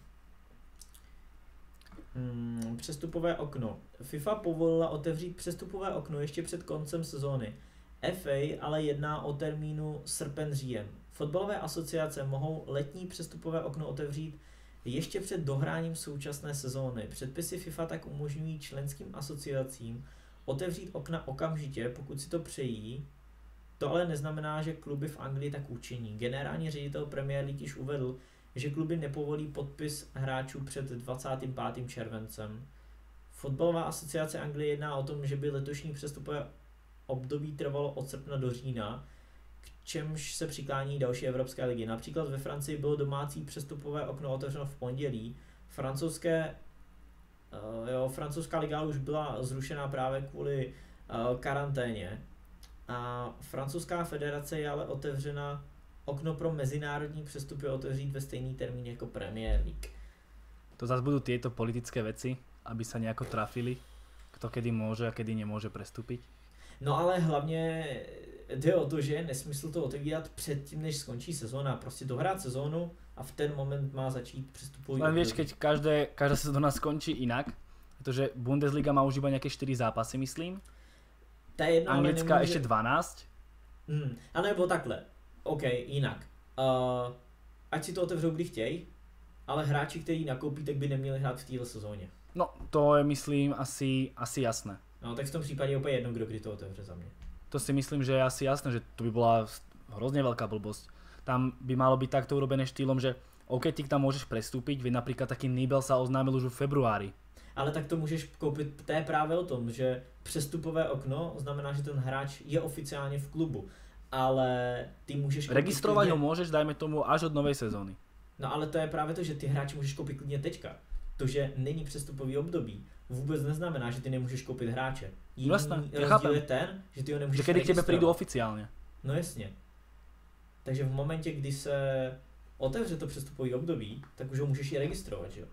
Přestupové okno. FIFA povolila otevřít přestupové okno ještě před koncem sezóny. FA ale jedná o termínu srpen-říjen. Fotbalové asociace mohou letní přestupové okno otevřít ještě před dohráním současné sezóny. Předpisy FIFA tak umožňují členským asociacím otevřít okna okamžitě, pokud si to přejí. To ale neznamená, že kluby v Anglii tak učiní. Generální ředitel Premier League již uvedl, že kluby nepovolí podpis hráčů před 25. červencem. Fotbalová asociace Anglie jedná o tom, že by letošní přestupové období trvalo od srpna do října, k čemž se přiklání další evropské ligy. Například ve Francii bylo domácí přestupové okno otevřeno v pondělí. Francouzská liga už byla zrušená právě kvůli karanténě. A francouzská federace je ale otevřena okno pro mezinárodní přestupy otevřít ve stejný termín jako Premier League. To zase budú tieto politické veci, aby sa nejako trafili, kto kedy môže a kedy nemôže prestúpiť. No ale hlavně jde o to, že je nesmysl to otevírat předtím, než skončí sezóna. Prostě dohrát sezónu a v ten moment má začít přestupový. Len vieš, keď každá sezóna skončí inak, pretože Bundesliga má už iba nejaké 4 zápasy, myslím. Anglická ještě 12. A nebo takhle. OK, jinak. Ať si to otevřou, kdy chtějí, ale hráči, kteří nakoupí, tak by neměli hrát v téhle sezóně. No, to je, myslím, asi jasné. No, tak v tom případě je úplně jedno, kdy to otevře za mě. To si myslím, že je asi jasné, že to by bola hrozne veľká blbosť. Tam by malo byť takto urobené štýlom, že OK, ty tam môžeš prestúpiť, veď napríklad taký Nibel sa oznámil už v februári. Ale tak to můžeš koupit, to je právě o tom, že přestupové okno znamená, že ten hráč je oficiálně v klubu, ale ty můžeš registrovat ho můžeš, dajme tomu, až od nové sezóny. No ale to je právě to, že ty hráči můžeš koupit klidně teďka. To, že není přestupový období, vůbec neznamená, že ty nemůžeš koupit hráče. Jasné, rozdíl je ten, že ty ho nemůžeš registrovat. Že kedy k tebe prídu oficiálně. No jasně. Takže v momentě, kdy se otevře to přestupový období, tak už ho můžeš i registrovat, že jo?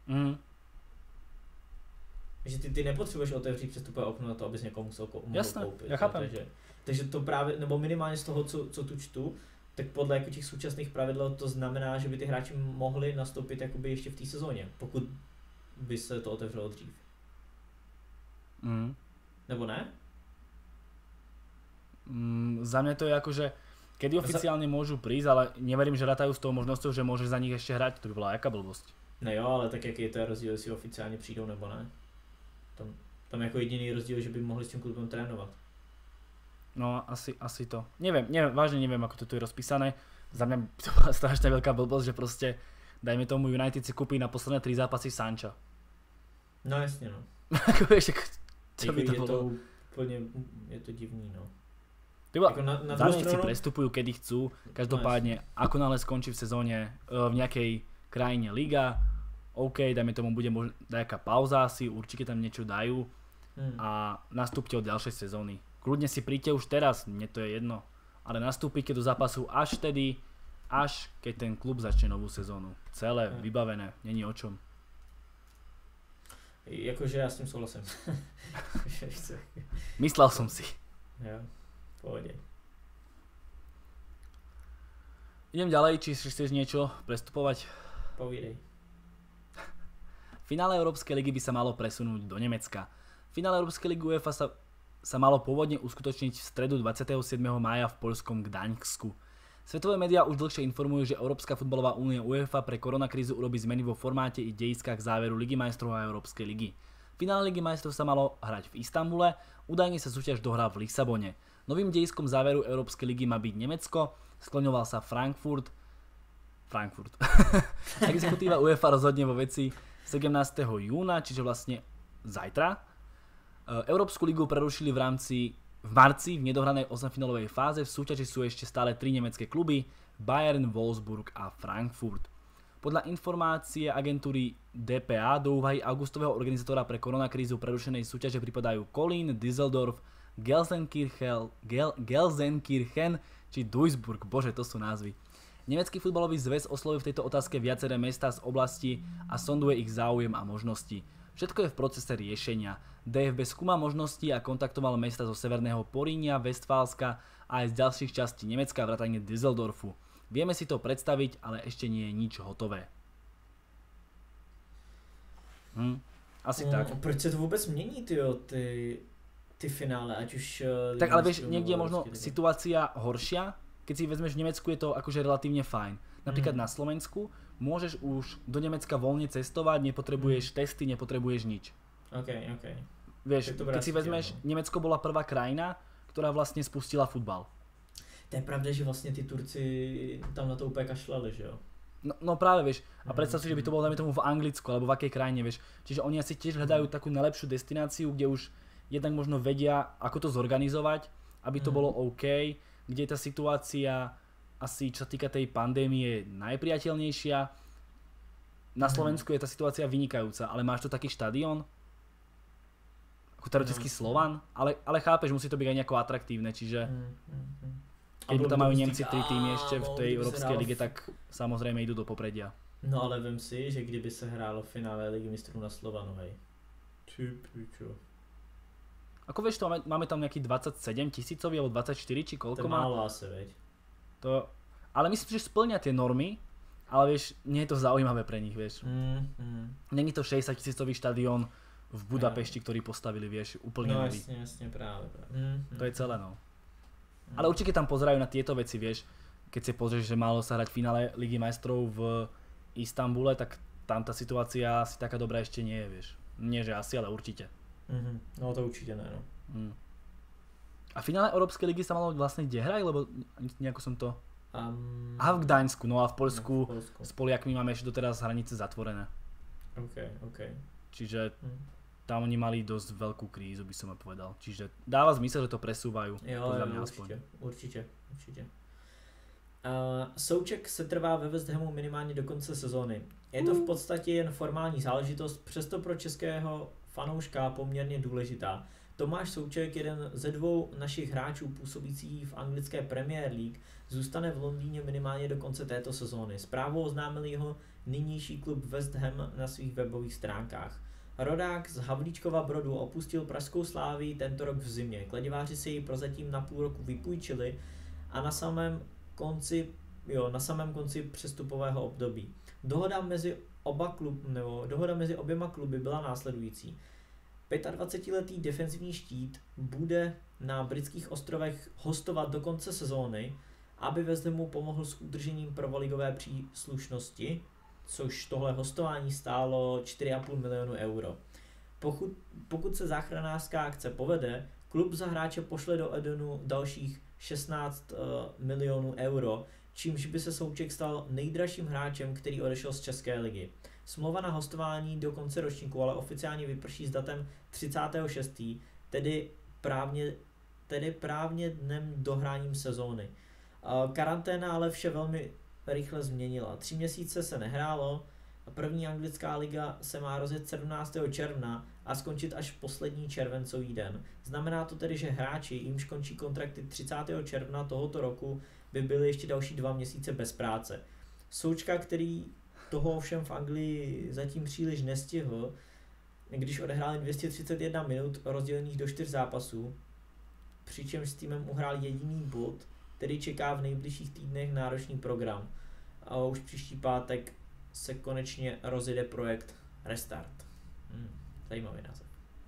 Že ty nepotřebuješ otevřít přestupové okno na to, abys někoho musel koupit. Já chápem. Takže to právě, nebo minimálně z toho, co tu čtu, tak podle jako těch současných pravidel to znamená, že by ty hráči mohli nastoupit jakoby ještě v té sezóně, pokud by se to otevřelo dřív. Nebo ne? Za mňa to je ako, že kedy oficiálne môžu prísť, ale neverím, že rátajú s tou možnosťou, že môžeš za nich ešte hrať, to by bola jaká blbosť. No jo, ale tak jaký je to rozdíl, jestli oficiálně přijdou nebo ne? Tam jako jediný rozdíl, že by mohli s tím klubem trénovat. No asi to. Neviem, vážne neviem, ako to tu je rozpísané. Za mňa to bola strašne veľká blbosť, že proste dajme tomu United si kúpi na posledné 3 zápasy Sancha. No jasne, no. Ako vieš, čo by to bolo? Je to divný, no. Záležníci prestupujú, kedy chcú. Každopádne, ako náhle skončí v sezóne v nejakej krajine liga, OK, dajme tomu, bude nejaká pauza asi, určite tam niečo dajú a nastúpte od ďalšej sezóny. Kľudne si príďte už teraz, mne to je jedno, ale nastúpite do zápasu až vtedy, až keď ten klub začne novú sezónu. Celé, vybavené, není o čom. Jakože ja s tým souhlasím. Myslel som si. Jo, v pohodě. Idem ďalej, či chceš niečo prestupovať? Povídej. Finále Európskej ligy by sa malo presunúť do Nemecka. Finále Európskej ligy UEFA sa malo pôvodne uskutočniť v stredu 27. mája v poľskom Gdaňsku. Svetové médiá už dlhšie informujú, že Európska futbalová únia UEFA pre koronakrízu urobí zmeny vo formáte i dejiskách záveru Ligy majstrov a Európskej ligy. Finále Ligy majstrov sa malo hrať v Istanbule, údajne sa súťaž dohrá v Lisabone. Novým dejiskom záveru Európskej ligy má byť Nemecko, skloňoval sa Frankfurt. Exekutíva UEFA rozhodne vo veci 17. júna, čiže vlastne zajtra. Európsku ligu prerušili v marci v nedohranej 8-finálovej fáze. V súťaži sú ešte stále 3 nemecké kluby: Bayern, Wolfsburg a Frankfurt. Podľa informácie agentúry DPA do úvahy augustového organizátora pre koronakrízu prerušenej súťaže pripadajú Kolín, Düsseldorf, Gelsenkirchen či Duisburg. Bože, to sú názvy. Nemecký futbalový zväz oslovil v tejto otázke viaceré mestá z oblasti a sonduje ich záujem a možnosti. Všetko je v procese riešenia. DFB skúma možnosti a kontaktoval mesta zo severného Porínia, Westfálska a aj z ďalších častí Nemecka vrátane Düsseldorfu. Vieme si to predstaviť, ale ešte nie je nič hotové. Asi tak. Proč se to vůbec mění, ty finále, ať už... Tak ale vieš, niekde je možno situácia horšia. Keď si vezmeš v Nemecku, je to akože relatívne fajn. Napríklad na Slovensku môžeš už do Nemecka voľne cestovať, nepotrebuješ testy, nepotrebuješ nič. OK. Vieš, keď si vezmeš, Nemecko bola prvá krajina, ktorá vlastne spustila futbal. To je pravda, že vlastne tí Turci tam na to úplne kašľali, že jo? No práve, vieš, a predstav si, že by to bolo dajme tomu v Anglicku alebo v akej krajine, vieš. Čiže oni asi tiež hľadajú takú najlepšiu destináciu, kde už jednak možno vedia, ako to zorganizovať, aby to bolo OK, kde je tá situácia asi, čo sa týka tej pandémie, najpriateľnejšia. Na Slovensku je tá situácia vynikajúca, ale máš tu taký štadión, ako teoretický Slovan, ale chápeš, musí to byť aj nejako atraktívne, čiže keď tam majú Nemci 3 týmy ešte v tej Európskej lige, tak samozrejme idú do popredia. No ale vem si, že kdyby se hrálo v finále Ligy mistrů na Slovanu, hej. Čo? Ako vieš, to máme tam nejaký 27 tisícový alebo 24 či koľko má? To má? málo asi, veď. Ale myslím, že splňa tie normy, ale vieš, nie je to zaujímavé pre nich, vieš. Není to 60 tisícový štadión v Budapešti, ktorý postavili, vieš, úplne nový. No jasne, práve. To je celé, no. Ale určite tam pozerajú na tieto veci, vieš. Keď si pozrieš, že malo sa hrať v finále Ligy majstrov v Istanbule, tak tam tá situácia asi taká dobrá ešte nie je, vieš. Nie, že asi, ale určite. No to určite ne, no. A finále Európskej ligy sa malo vlastne kde hrať, lebo nejako som to... v Gdaňsku, no a v Poľsku s Poliakmi máme ešte doteraz hranice zatvorené. OK. Čiže tam oni mali dosť veľkú krízu, by som povedal. Čiže dáva zmysel, že to presúvajú. Jo, určite. Souček se trvá ve West Hamu minimálně do konce sezóny. Je to v podstatě jen formální záležitost, přesto pro českého fanouška poměrně důležitá. Tomáš Souček, jeden ze 2 našich hráčů působících v anglické Premier League, zůstane v Londýně minimálně do konce této sezóny. Zprávu oznámil jeho nynější klub West Ham na svých webových stránkách. Rodák z Havlíčkova Brodu opustil pražskou Slávii tento rok v zimě. Kladiváři si ji prozatím na půl roku vypůjčili a na samém konci přestupového období. Dohoda mezi oběma kluby byla následující. 25letý defenzivní štít bude na britských ostrovech hostovat do konce sezóny, aby West Hamu pomohl s udržením prvoligové příslušnosti, což tohle hostování stálo 4,5 milionu euro. Pokud se záchranářská akce povede, klub za hráče pošle do Edenu dalších 16 milionů euro, čímž by se Souček stal nejdražším hráčem, který odešel z České ligy. Smlouva na hostování do konce ročníku ale oficiálně vyprší s datem 36. tedy právně dnem dohráním sezóny. Karanténa ale vše velmi rychle změnila. 3 měsíce se nehrálo, první anglická liga se má rozjet 17. června a skončit až poslední červencový den. Znamená to tedy, že hráči, jimž končí kontrakty 30. června tohoto roku, by byli ještě další 2 měsíce bez práce. Součka, který toho ovšem v Anglii zatím příliš nestihl, když odehrál 231 minut rozdělených do 4 zápasů, přičemž s týmem uhrál jediný bod, který čeká v nejbližších týdnech náročný program. A už příští pátek se konečně rozjede projekt Restart. Zajímavý název.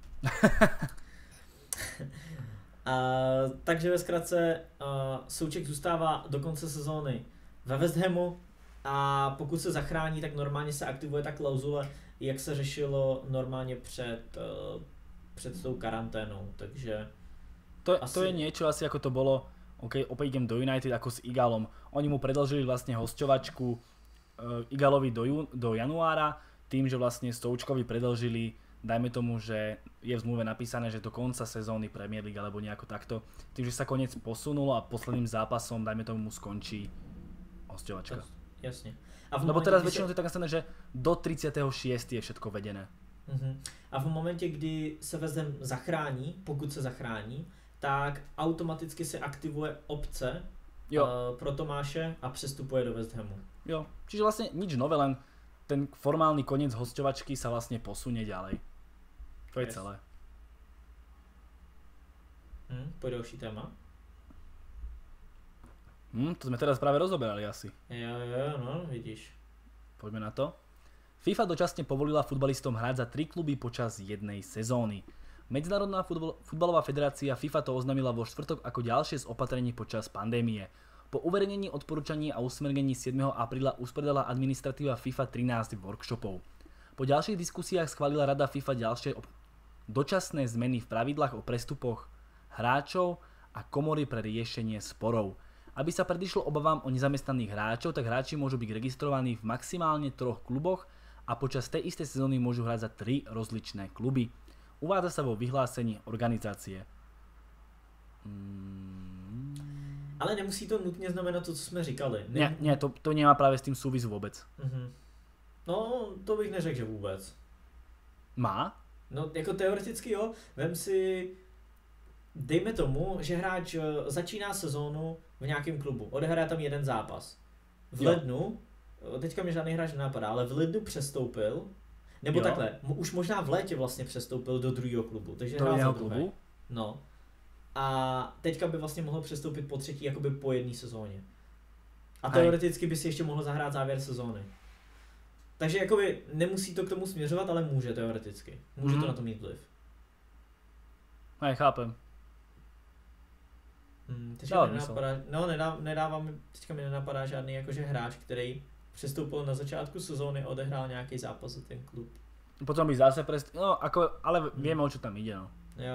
Takže ve zkratce Souček zůstává do konce sezóny ve West Hamu a pokud se zachrání, tak normálně se aktivuje ta klauzule, jak se řešilo normálně před tou karanténou, takže... To je niečo asi ako to bolo, ok, opäť idem do United ako s Igalom. Oni mu predĺžili vlastne hosťovačku Igalovi do januára, tým, že vlastne Součkovi predĺžili, dajme tomu, že je v zmluve napísané, že do konca sezóny Premier League alebo nejako takto. Tým, že sa koniec posunulo a posledným zápasom, dajme tomu, mu skončí hosťovačka. Jasne. Lebo teraz väčšinou to je tak nastavené, že do 36. je všetko vedené. A v momentě, kdy se West Ham zachrání, pokud se zachrání, tak automaticky se aktivuje opce pro Tomáše a přestupuje do West Hamu. Jo, čiže vlastne nič nové, len ten formálny koniec hosťovačky sa vlastne posunie ďalej. To je celé. Pojď další téma. To sme teraz práve rozoberali asi. Jo, no, vidíš. Poďme na to. FIFA dočasne povolila futbalistom hrať za 3 kluby počas jednej sezóny. Medzinárodná futbalová federácia FIFA to oznámila vo štvrtok ako ďalšie z opatrení počas pandémie. Po uverejnení odporúčaní a usmernení 7. apríla usporiadala administratíva FIFA 13 workshopov. Po ďalších diskusiách schválila Rada FIFA ďalšie dočasné zmeny v pravidlách o prestupoch hráčov a komory pre riešenie sporov. Aby sa predišlo obavám o nezamestnaných hráčov, tak hráči môžu byť registrovaní v maximálne 3 kluboch a počas tej istej sezóny môžu hrať za 3 rozličné kluby. Uvádza sa vo vyhlásení organizácie. Ale nemusí to nutně znamenat to, co jsme říkali. Ne, to nemá právě s tím súvis vůbec. No, to bych neřekl, že vůbec. Má? No, jako teoreticky jo. Vem si, dejme tomu, že hráč začíná sezónu v nějakém klubu. Odehraje tam jeden zápas. V lednu, teďka mi žádný hráč nenapadá, ale v lednu přestoupil, nebo takhle, už možná v létě vlastně přestoupil do druhého klubu. Takže do jeho klubu? No. A teďka by vlastně mohl přestoupit po třetí, jakoby po jedné sezóně. A teoreticky by si ještě mohl zahrát závěr sezóny. Takže jakoby nemusí to k tomu směřovat, ale může teoreticky. Může to na to mít vliv. Chápem. Teďka mi nenapadá žádný jakože hráč, který přestoupil na začátku sezóny, odehrál nějaký zápas za ten klub. Potom by zase ale vieme, o čo tam ide, no. Jo.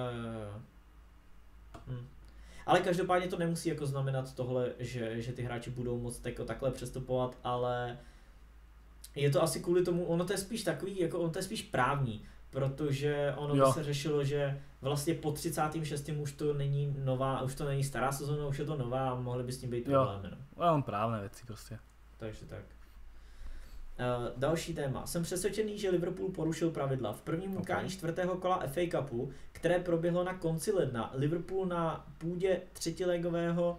Ale každopádně to nemusí jako znamenat tohle, že ty hráči budou moct jako takhle přestupovat, ale je to asi kvůli tomu, ono to je spíš takový, jako ono to je spíš právní, protože ono by se řešilo, že vlastně po 36. už to není nová, už to není stará sezóna, už je to nová a mohly by s tím být problémy. No, právné věci prostě. Takže tak. Další téma. Jsem přesvědčený, že Liverpool porušil pravidla. V prvním utkání 4. kola FA Cupu, které proběhlo na konci ledna, Liverpool na půdě třetilegového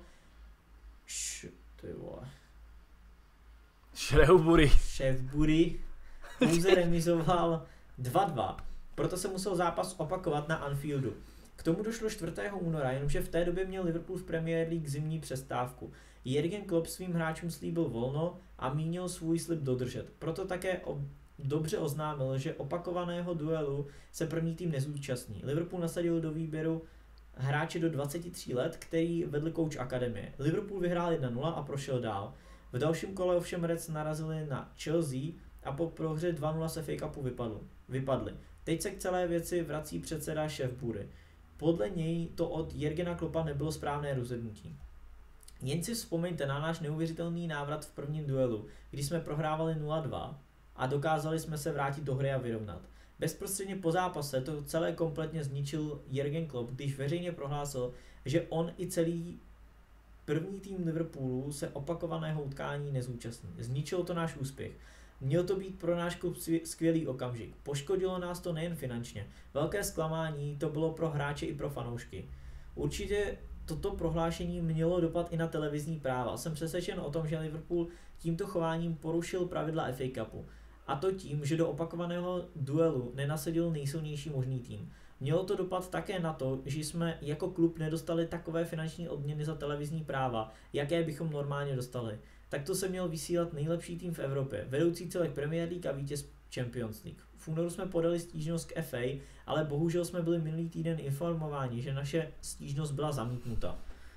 Shrewsbury pouze remizoval 2-2. Proto se musel zápas opakovat na Anfieldu. K tomu došlo 4. února, jenomže v té době měl Liverpool v Premier League zimní přestávku. Jürgen Klopp svým hráčům slíbil volno a mínil svůj slib dodržet. Proto také dobře oznámil, že opakovaného duelu se první tým nezúčastní. Liverpool nasadil do výběru hráče do 23 let, který vedl kouč akademie. Liverpool vyhrál 1-0 a prošel dál. V dalším kole ovšem Reds narazili na Chelsea a po prohře 2-0 z FA Cupu vypadli. Teď se k celé věci vrací předseda Shrewsbury. Podle něj to od Jurgena Kloppa nebylo správné rozhodnutí. Jen si vzpomeňte na náš neuvěřitelný návrat v prvním duelu, kdy jsme prohrávali 0-2 a dokázali jsme se vrátit do hry a vyrovnat. Bezprostředně po zápase to celé kompletně zničil Jurgen Klopp, když veřejně prohlásil, že on i celý první tým Liverpoolu se opakovaného utkání nezúčastní. Zničilo to náš úspěch. Měl to být pro náš klub skvělý okamžik. Poškodilo nás to nejen finančně. Velké zklamání to bylo pro hráče i pro fanoušky. Určitě toto prohlášení mělo dopad i na televizní práva. Jsem přesvědčen o tom, že Liverpool tímto chováním porušil pravidla FA Cupu. A to tím, že do opakovaného duelu nenasadil nejsilnější možný tým. mělo to dopad také na to, že jsme jako klub nedostali takové finanční odměny za televizní práva, jaké bychom normálně dostali. Takto se měl vysílat nejlepší tým v Evropě, vedoucí celek Premier League a vítěz Champions League. V únoru jsme podali stížnost k FA, ale bohužel jsme byli minulý týden informováni, že naše stížnost byla zamítnuta.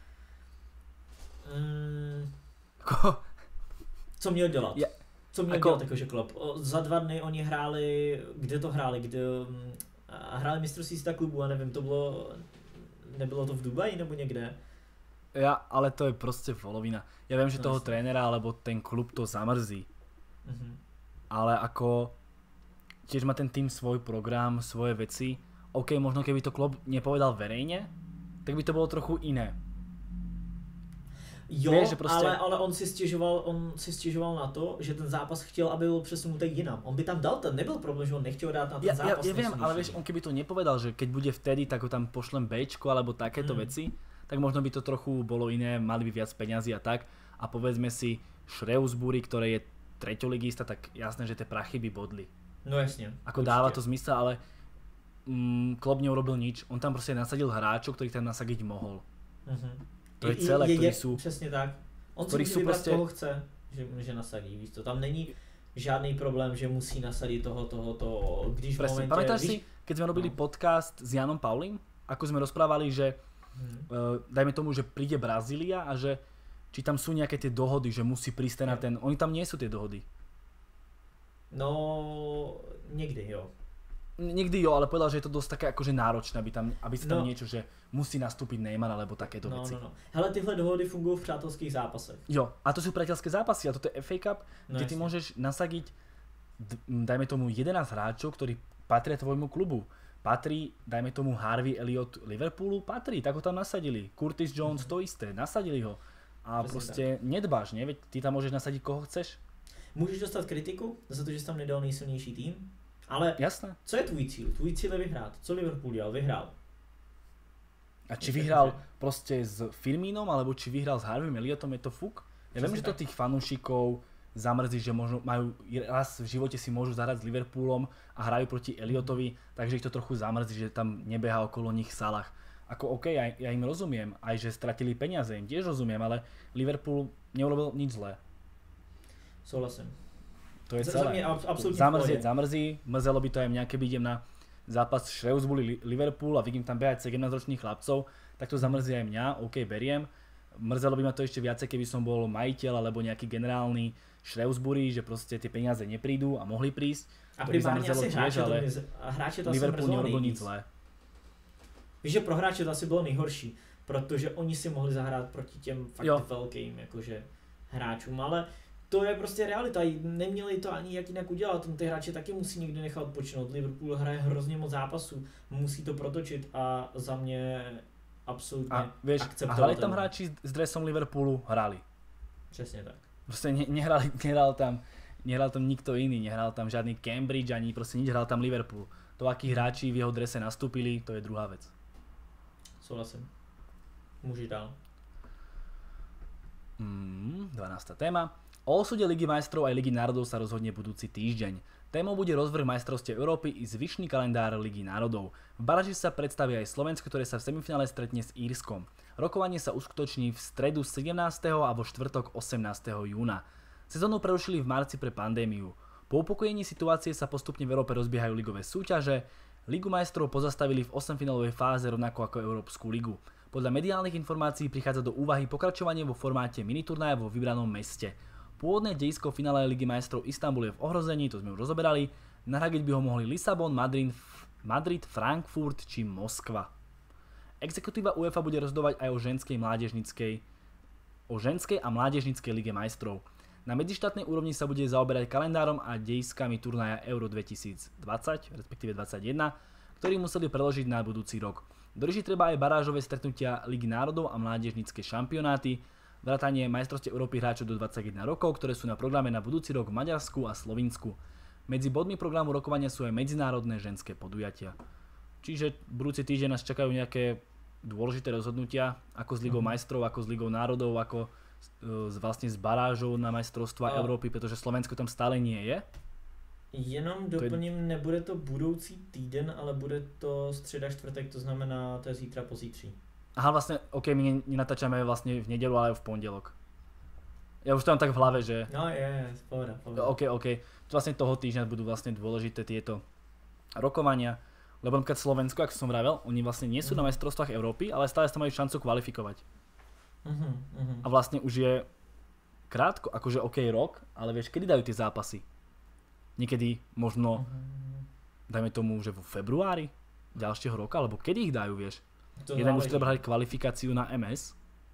Co měl dělat? Co měl dělat jakože klub? Za 2 dny oni hráli, kde to hráli? Hráli mistrovství světa klubu a nevím, nebylo to v Dubaji nebo někde? Ale to je prostě volovina. Ja viem, že toho trénera alebo ten klub to zamrzí. Ale ako tiež má ten tým svoj program, svoje veci. OK, možno keby to klub nepovedal verejne, tak by to bolo trochu iné. Jo, vieš, proste... ale on si stěžoval na to, že ten zápas chtěl, aby byl přesunutý jinam. On by tam dal nebyl problém, že on nechtěl dát na ten zápas. Ja viem, ale vieš, on keby to nepovedal, že keď bude vtedy, tak ho tam pošlem Bčko alebo takéto veci, tak možno by to trochu bolo iné, mali by viac peňazí a tak. A povedzme si Shrewsbury, ktoré je treťoligista, tak jasné, že tie prachy by bodli. No jasne. Ako určite. Dáva to zmysel, ale klub neurobil nič. On tam proste nasadil hráčov, ktorých tam nasadiť mohol. To je celé, ktorí sú... Přesně tak. On si musí vybrat, koho chce, že nasadí, víš co. Tam není žádný problém, že musí nasadit toho, když v momentě... Pamätáš si, keď sme robili podcast s Janom Paulim, ako sme rozprávali, že dajme tomu, že príde Brazília a že či tam sú nejaké tie dohody, že musí prísť na ten... Oni tam nie sú tie dohody. No, niekdy jo. Niekdy jo, ale povedal, že je to dosť také akože náročné, aby sa tam niečo, že musí nastúpiť Neymar alebo takéto veci. Hele, tyhle dohody fungujú v přátelských zápasech. Jo, a to sú priateľské zápasy, a toto je FA Cup, kde ty môžeš nasadiť, dajme tomu 11 hráčov, ktorí patria tvojmu klubu. Patrí, dajme tomu Harvey Elliott Liverpoolu, patrí, tak ho tam nasadili. Curtis Jones to isté, nasadili ho. A proste nedbáš, ne? Veď ty tam môžeš nasadiť koho chceš. Můžeš dostat kritiku za to, že jsi tam nedal nejsilnější tým, ale jasné. Co je tvůj cíl? Tvůj cíl je vyhrát. Co Liverpool dělal? Vyhrál. A či vyhral proste s Firmínom, alebo či vyhral s Harveym Elliotom, je to fuk? Ja viem, že to tých fanúšikov zamrzí, že možno majú raz v živote si môžu zahrať s Liverpoolom a hrajú proti Elliotovi, takže ich to trochu zamrzí, že tam nebeha okolo nich Salah. Ako OK, ja im rozumiem, aj že stratili peniaze, im tiež rozumiem, ale Liverpool neurobil nič zlé. Souhlasím. To je celé. Zamrzí, mrzelo by to aj mňa, keby idem na zápas Shrewsbury Liverpool a vidím tam behať 17-ročných chlapcov, tak to zamrzí aj mňa, OK, beriem. Mrzelo by ma to ešte viacej, keby som bol majiteľ alebo nejaký generálny Shrewsbury, že proste tie peniaze neprídu a mohli prísť. A primárne asi hráče to Liverpool neurobil nic zlé. Víš, že pro hráče to asi bylo nejhorší, protože oni si mohli zahrát proti těm fakt velkým jakože hráčům, ale to je prostě realita, neměli to ani jak jinak udělat, ty hráči taky musí někdy nechat odpočinout, Liverpool hraje hrozně moc zápasů, musí to protočit a za mě absolutně akceptovatelné. A hrali tam hráči s dresom Liverpoolu? Hrali. Přesně tak. Prostě nehral tam nikto iný, nehral tam žiadny Cambridge ani proste nič, hral tam Liverpool. To, akí hráči v jeho drese nastúpili, to je druhá vec. Souhlasím. Môžeš dál. 12. téma. O osude Ligy majstrov aj Ligy národov sa rozhodne budúci týždeň. Témou bude rozvrh majstrovstiev Európy i zvyšný kalendár Ligy národov. V baráži sa predstaví aj Slovensko, ktoré sa v semifinále stretne s Írskom. Rokovanie sa uskutoční v stredu 17. a vo štvrtok 18. júna. Sezónu prerušili v marci pre pandémiu. Po upokojení situácie sa postupne v Európe rozbiehajú ligové súťaže. Ligu majstrov pozastavili v 8-finálovej fáze rovnako ako Európsku ligu. Podľa mediálnych informácií prichádza do úvahy pokračovanie vo formáte miniturnaja vo vybranom meste. Pôvodné dejisko finále Ligy majstrov Istanbul je v ohrození, to sme už rozoberali. Nahradiť by ho mohli Lisabon, Madrid, Frankfurt či Moskva. Exekutíva UEFA bude rozhodovať aj o ženskej a mládežníckej Lige majstrov. Na medzištátnej úrovni sa bude zaoberať kalendárom a dejiskami turnaja Euro 2020, respektíve 2021, ktorý museli preložiť na budúci rok. Drží treba aj barážové stretnutia Ligy národov a mládežnícke šampionáty, vrátanie majstrovstiev Európy hráčov do 21 rokov, ktoré sú na programe na budúci rok v Maďarsku a Slovinsku. Medzi bodmi programu rokovania sú aj medzinárodné ženské podujatia. Čiže budúci týždeň nás čakajú nejaké dôležité rozhodnutia, ako s Ligou majstrov, ako s Ligou národov, ako vlastne s barážou na majstrovstvá Európy, pretože Slovensko tam stále nie je. Jenom doplním, nebude to budoucí týden, ale bude to středa, čtvrtek, to znamená, to je zítra, pozítří. Aha, vlastne, ok, my nenatáčame vlastne v nedeľu, ale v pondelok. Ja už to mám tak v hlave, že... No je, pohoda. Ok. Vlastne toho týždňa budú vlastne dôležité tieto rokovania, lebo napríklad Slovensko, ako som vravel, oni vlastne nie sú na majstrovstvách Európy, ale stále sa majú šancu kvalifikovať. A vlastne už je krátko, akože ok rok, ale vieš, kedy dajú tie zápasy? Niekedy možno, dajme tomu, že vo februári ďalšieho roka, alebo kedy ich dajú, vieš? Jednak už treba hrať kvalifikáciu na MS,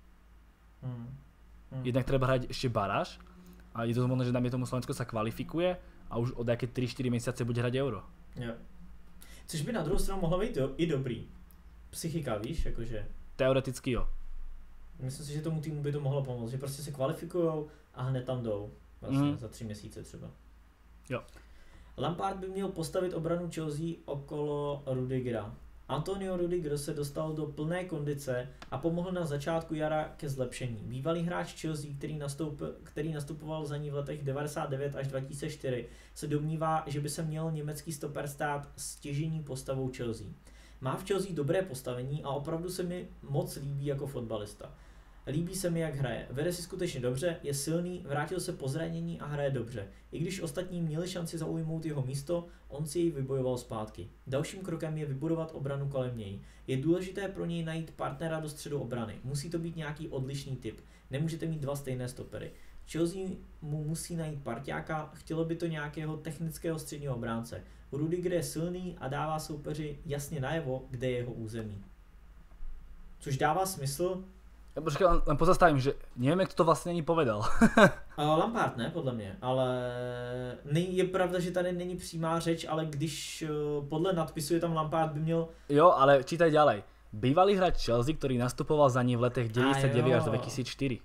jednak treba hrať ešte baráž a je to možné, že dajme tomu Slovensko sa kvalifikuje a už od jaké 3-4 mesiace bude hrať Euro. Jo. Což by na druhou stranu mohlo být i dobrý. Psychika, víš, jakože... Teoreticky jo. Myslím si, že tomu týmu by to mohlo pomoct, že prostě se kvalifikujou a hned tam jdou. Vlastně za 3 měsíce třeba. Jo. Lampard by měl postavit obranu Chelsea okolo Rudigera. Antonio Rudiger se dostal do plné kondice a pomohl na začátku jara ke zlepšení. Bývalý hráč Chelsea, který nastupoval za ní v letech 99 až 2004, se domnívá, že by se měl německý stoper stát stěžejní postavou Chelsea. Má v Chelsea dobré postavení a opravdu se mi moc líbí jako fotbalista. Líbí se mi, jak hraje. Vede si skutečně dobře, je silný, vrátil se po zranění a hraje dobře. I když ostatní měli šanci zaujmout jeho místo, on si jej vybojoval zpátky. Dalším krokem je vybudovat obranu kolem něj. Je důležité pro něj najít partnera do středu obrany. Musí to být nějaký odlišný typ. Nemůžete mít dva stejné stopery. Chelsea mu musí najít parťáka, chtělo by to nějakého technického středního obránce. Rudiger je silný a dává soupeři jasně najevo, kde je jeho území. Což dává smysl. Ja počkaj, len pozastavím, že neviem, kto to vlastne ani povedal. Lampard ne, podle mě, ale je pravda, že tady není přímá řeč, ale když podle nadpisu je tam Lampard by měl... Jo, ale čítaj ďalej. Bývalý hráč Chelsea, ktorý nastupoval za ní v letech 99 až 2004.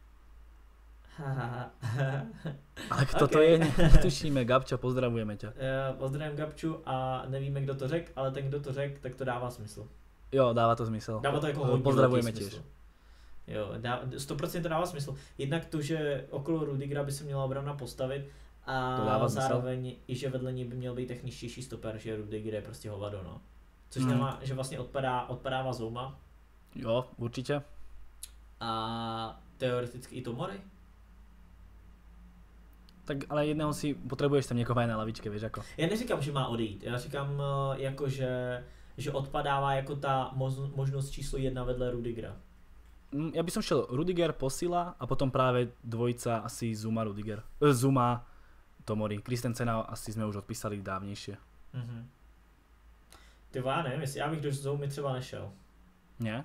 Ale kto to je, netušíme. Gabča, pozdravujeme ťa. Pozdravím Gabču a nevíme, kdo to řekl, ale ten, kdo to řekl, tak to dává smysl. Jo, dává to zmysel. Dává to jako hodně pozdravujeme smysl. tiež. Jo, 100% to dává smysl. Jednak to, že okolo Rudigera by se měla obrana postavit a zároveň i, že vedle ní by měl být techničtější stoper, že Rudiger je prostě hovado, no. Což znamená, že vlastně odpadává Zouma. Jo, určitě. A teoreticky i Tomori. Tak ale jedného si potrebuješ tam někoho na lavičke, víš jako. Já neříkám, že má odejít, já říkám jako, že odpadává jako ta možnost číslo 1 vedle Rudigera. Ja by som šiel Rudiger, Posila a potom práve dvojica asi Zuma, Rudiger. Zuma, Tomori. Christensena asi sme už odpísali dávnejšie. Ty já nevím, já bych do Zoumy třeba nešel. Ne?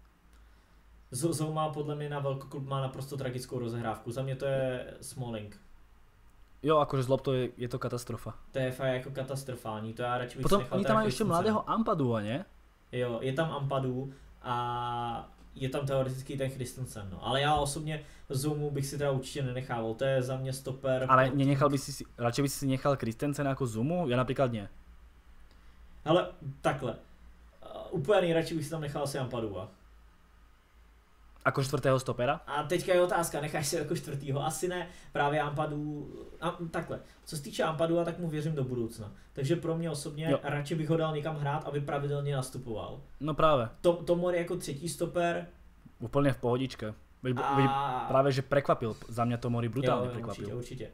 Zouma podle mě na velkoklub má naprosto tragickou rozehrávku. Za mě to je Smalling. Jo, akože zlob to je to katastrofa. To je fakt jako katastrofální, to já radši bych potom si nechal. Potom oni tam majú ešte mladého Ampadua, ne? Jo, je tam Ampadu a je tam teoreticky ten Christensen, no. Ale já osobně Zoumu bych si teda určitě nenechával, to je za mě stoper. Ale nenechal by si, radšej by si nechal Christensena ako Zumu? Ja napríklad nie. Ale takhle, úplně nejradši bych si tam nechal asi Ampadua. Ako čtvrtého stopera? A teďka je otázka, necháš si jako čtvrtýho? Asi ne, právě Ampadu, takhle, co se týče Ampadua, tak mu věřím do budoucna. Takže pro mě osobně radši bych ho dal někam hrát, aby pravidelně nastupoval. No právě. Tomori jako třetí stoper. Úplně v pohodičke. Právě, že prekvapil, za mě Tomori brutálně prekvapil. Určitě.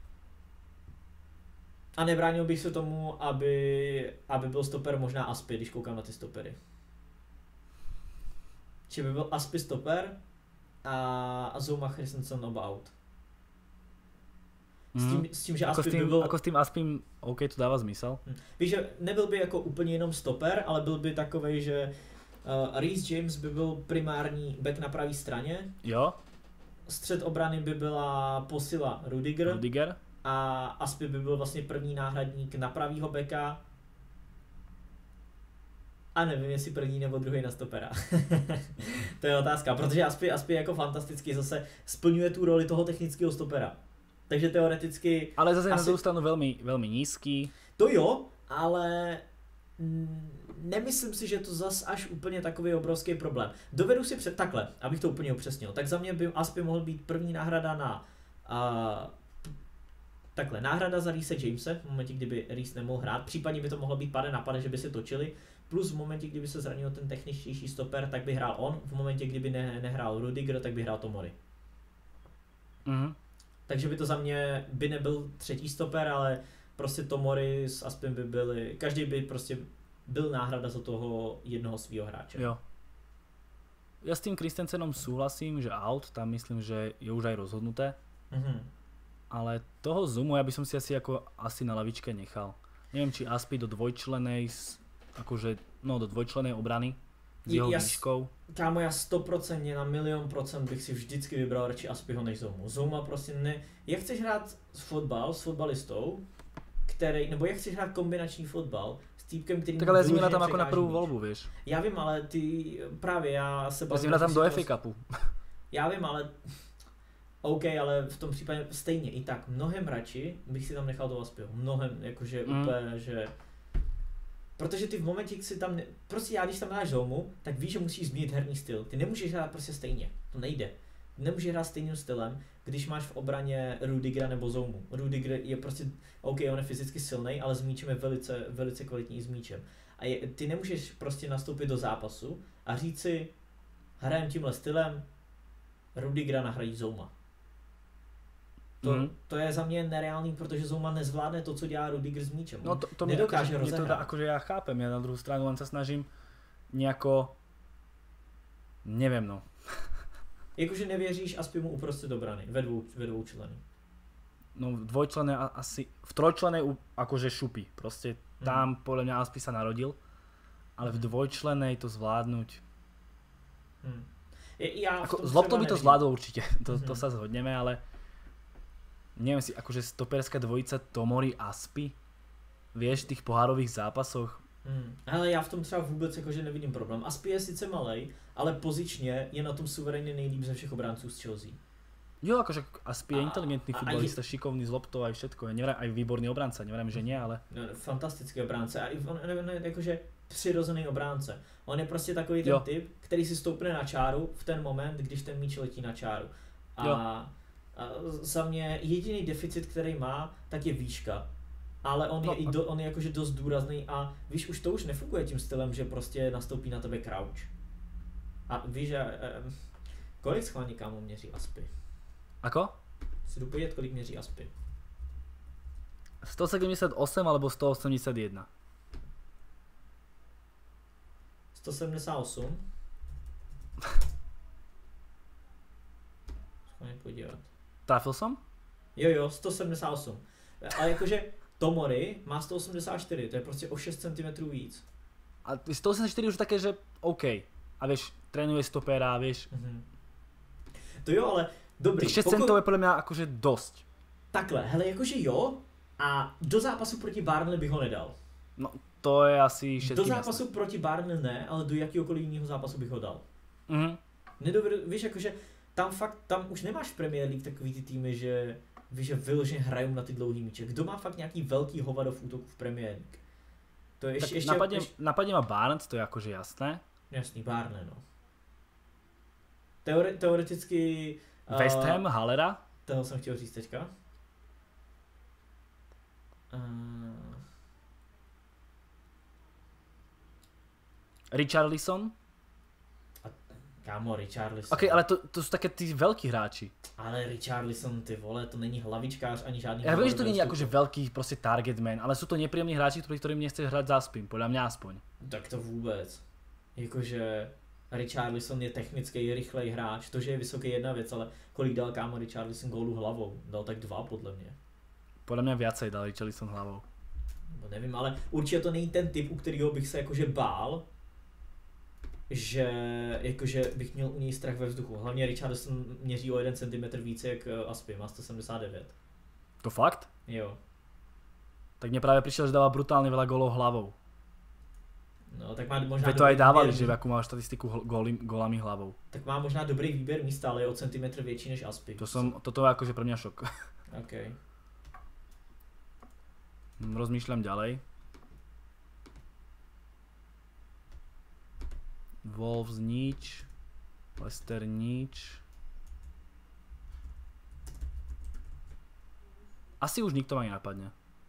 A nebránil bych se tomu, aby byl stoper možná Aspi, když koukám na ty stopery. Či by byl Aspi stoper a Zouma Christensen oba out. S tím, že Aspi by byl... Ako s tým Aspim, OK, to dává zmysel. Víš, že nebyl by jako úplně jenom stoper, ale byl by takovej, že Reece James by byl primární back na pravé straně. Jo. Střed obrany by byla Posila Rudiger. A Aspi by byl vlastně první náhradník na pravýho backa. A nevím, jestli první nebo druhý na stopera. To je otázka, protože Aspi jako fantasticky zase splňuje tu roli toho technického stopera. Takže teoreticky... Ale zase na druhou stranu velmi nízký. To jo, ale nemyslím si, že to zas až úplně takový obrovský problém. Dovedu si takhle, abych to úplně upřesnil. Tak za mě by Aspi mohl být první náhrada na Takhle, náhrada za Reese Jamese, v momentě, kdyby Reese nemohl hrát, případně by to mohlo být pade na pade, že by se točili, plus v momentě, kdyby se zranil ten techničtější stoper, tak by hrál on, v momentě, kdyby nehrál Rudiger, tak by hrál Tomori. Takže by to za mě by nebyl třetí stoper, ale prostě Tomori s Aspim by byli, každý by prostě byl náhrada za toho jednoho svýho hráče. Jo. Ja s tým Christensenom súhlasím, že out, tam myslím, že je už aj rozhodnuté. Ale toho Zumu ja by som si asi na lavičke nechal. Neviem, či Aspi do dvojčlenej, do dvojčlenej obrany s jeho výškou. Kámo, já 100% na 1,000,000% bych si vždycky vybral radši Aspiho než Zoumu. Zouma prostě ne... Jak chceš hrát fotbal s fotbalistou, nebo jak chceš hrát kombinační fotbal s týpkem, který... Tak ale jezdíme na tam jako na prvú voľbu, vieš. Já vím, ale já se bavím... Jezdíme na tam do FA Cupu. Já vím, ale... OK, ale v tom případě stejně i tak mnohem radši bych si tam nechal toho Aspiho. Mnohem, jakože úplně, že... Protože ty v momentě, si tam, prostě já když tam dáš Zoumu, tak víš, že musíš změnit herní styl. Ty nemůžeš hrát prostě stejně, to nejde. Nemůžeš hrát stejným stylem, když máš v obraně Rudigera nebo Zoumu. Rudiger je prostě, OK, on je fyzicky silný, ale s míčem je velice, velice kvalitní s míčem. A ty nemůžeš prostě nastoupit do zápasu a říct si, hrajem tímhle stylem, Rudigera nahradí Zouma. To je za mě nereálný, protože Zouma nezvládne to, co dělá Rudiger s míčem. No to nedokáže rozehrát. Akože ja chápem, ja na druhú stranu len sa snažím nejako, neviem no. Jakože nevěříš Aspimu uprostřed obrany, ve dvou členy. No v dvojčlené asi, v trojčlenej akože šupy, proste tam podľa mňa Aspi sa narodil, ale v dvojčlenej to zvládnuť. Z loptou by to zvládol určite, to sa zhodneme, ale neviem si, akože stoperská dvojica Tomori Aspi, vieš, v tých pohárových zápasoch. Ale já v tom třeba vůbec jakože nevidím problém. Aspi je sice malej, ale pozičně je na tom suverénně nejlíp ze všech obránců z Chelsea. Jo, akože Aspi je inteligentný futbalista, šikovný z loptou aj všetko, neviem, aj výborný obránca, neviem, že nie, ale... Fantastický obránce a on jakože přirozený obránce. On je prostě takový ten typ, který si stoupne na čáru v ten moment, když ten míč letí na čáru. A za mě jediný deficit, který má, tak je výška. Ale on je jakože dost důrazný a víš, už to už nefunguje tím stylem, že prostě nastoupí na tebe crouch. A víš, kolik schválně kámo měří Aspi? Ako? Si jdu podívat, kolik měří Aspi. 178 alebo 181? 178. Schválně podívat. Trafil som? Jo, 178. Ale jakože Tomori má 184, to je prostě o 6 cm víc. A 184 už také, že OK. A vieš, trénuje stopera, vieš. To jo, ale dobrý. Tých 6 centov je podľa mňa akože dosť. Takhle, hele, jakože jo, a do zápasu proti Burnley bych ho nedal. No, to je asi všetkým do zápasu jasné. Proti Burnley ne, ale do jakýhokoliv jiného zápasu bych ho dal. Nedovedu, víš, jakože tam už nemáš v Premier League takový ty týmy, že víš, že vyloženě hrajou na ty dlouhý míče. Kdo má fakt nějaký velký hovado v útoku v Premier League? To je ještě napadne ma Barnes, to je akože jasné. Jasný, Barnes, no. Teoreticky... West Ham, Hallera? Toho jsem chtěl říct teďka. Richarlison? Kámo, Richarlison. Ok, ale to sú také tí veľkí hráči. Ale Richarlison, ty vole, to není hlavičkář ani žádný... Ja viem, že to není akože veľký proste target man, ale sú to nepríjemní hráči, ktorým nechceš hrať za Aspim, podľa mňa aspoň. Tak to vůbec. Jakože Richarlison je technický, rychlej hráč, to, že je vysoký jedna věc, ale kolik dal kámo Richarlison gólu hlavou? Dal tak 2 podle mě. Podľa mňa viacej dal Richarlison hlavou. No nevím, ale určitě to není ten typ, u kterého bych se jakože bál, že jakože bych měl u něj strach ve vzduchu. Hlavně Richarlison měří o 1 cm více jak Aspi, má 179. To fakt? Jo. Tak mne práve prišiel, že dáva brutálne veľa gólov hlavou. No, tak má možná... Veď to aj dávali, že akú má štatistiku gólami hlavou. Tak má možná dobrý výběr místa, ale je o centimetr větší než Aspi. Toto je akože pre mňa šok. OK. Rozmýšľam ďalej. Wolves nič. Leicester nič. Asi už nikto ma nenapadne.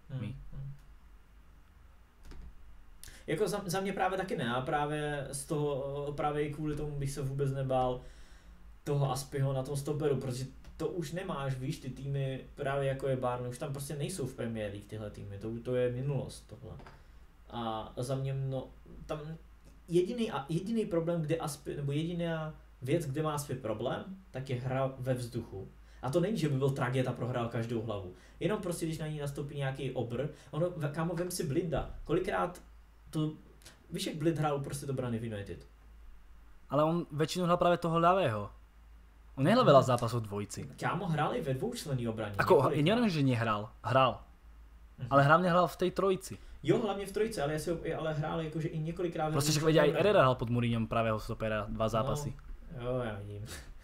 Jako za mě právě taky ne, a právě z toho, právě i kvůli tomu bych se vůbec nebál toho Aspyho na tom stoperu, protože to už nemáš, víš, ty týmy právě jako je Barney, už tam prostě nejsou v Premier League tyhle týmy, to je minulost tohle. A za mě, no, tam jediný problém, kde Aspy, nebo jediná věc, kde má Aspy problém, tak je hra ve vzduchu. A to není, že by byl traget a prohrál každou hlavu. Jenom prostě, když na ní nastoupí nějaký obr, ono, kámo, vem si Blinda, kolikrát to, víš, jak Blind hrál prostě do brany v United. Ale on väčšinu hral práve toho ľavého. On nehral veľa zápasov v dvojici. Kámo, hrali ve dvoučlenný obraně. Ako, ja neviem, že nehral. Hral. Ale hlavne hral v tej trojici. Jo, hlavně v trojici, ale hrál jakože i několikrát. Prostě však vedia, aj Herrera hral pod Mourinhom pravého stopera 2 zápasy. No, jo, já vidím.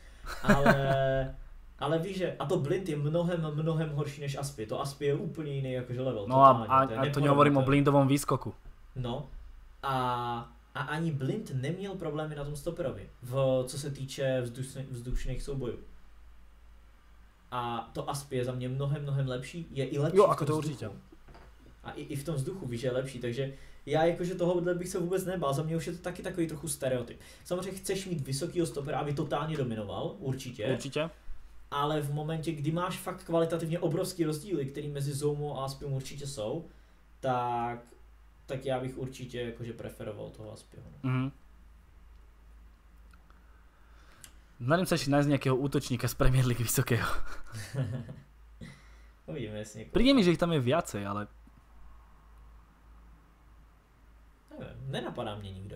Ale víš, že a to Blind je mnohem horší než Aspy. To Aspy je úplně jiný jakože level. No a to nehovorím o Blindovom výskoku. No a ani Blind neměl problémy na tom stoperovi, co se týče vzdušných soubojů. A to Aspy je za mě mnohem lepší, je i lepší. Jo, ako to určitě. A i v tom vzduchu, víš, že je lepší, takže já jakože tohohle bych se vůbec nebál, za mě už je to taky takový trochu stereotyp. Samozřejmě chceš mít vysokýho stopera, aby totálně dominoval, určitě. Určitě. Ale v momentě, kdy máš fakt kvalitativně obrovský rozdíly, který mezi Zoumou a Aspym určitě jsou, tak já bych určitě jakože preferoval toho Aspyho. Snažím sa ešte nájsť nejakého útočníka z Premier League vysokého. Uvidíme, jestli někoho. Príde mi, že ich tam je viacej, ale... Neviem, nenapadá mě nikdo.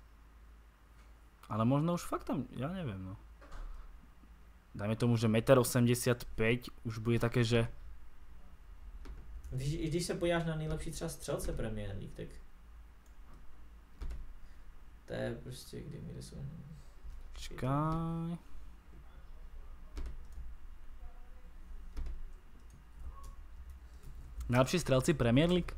Ale možno už fakt tam, ja neviem, no. Dajme tomu, že 1,85 m už bude také, že... Když se podíváš na nejlepší třeba střelce Premier League, tak... To je prostě, kde jsou... Čekaj... Najlepší strelci Premier League?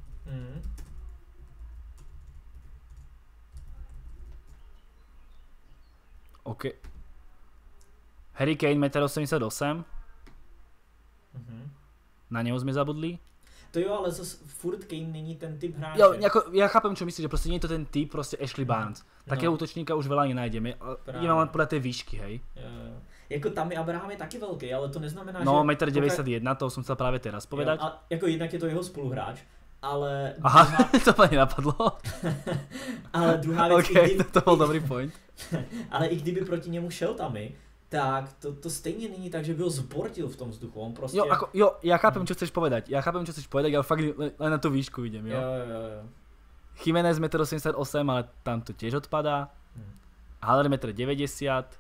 OK. Harry Kane 1,88 m. Na něho jsme zabudli. To jo, ale zase furt Kane není ten typ hráče. Jo, jako, já chápem, čo myslíš, že prostě není to ten typ, prostě Ashley Barnes. Takého útočníka už veľa nenájdeme. Ideme len podľa tej výšky, hej. Jo. Jako tam Abraham je taky velký, ale to neznamená, že... No, 1,91 m, toho som chcel práve teraz povedať. Jo, a jako jednak je to jeho spoluhráč, ale... Aha, to ma nenapadlo. Ale druhá věc... Okay, to byl dobrý point. Ale i kdyby proti němu šel Tammy, tak to stejně není tak, že by ho zbortil v tom vzduchu, on prostě... Jo, ja chápem, čo chceš povedať, ale fakt len na tú výšku idem, jo? Jo. Jiménez 1,88 m, ale tam to tiež odpadá. Haller 1,90 m.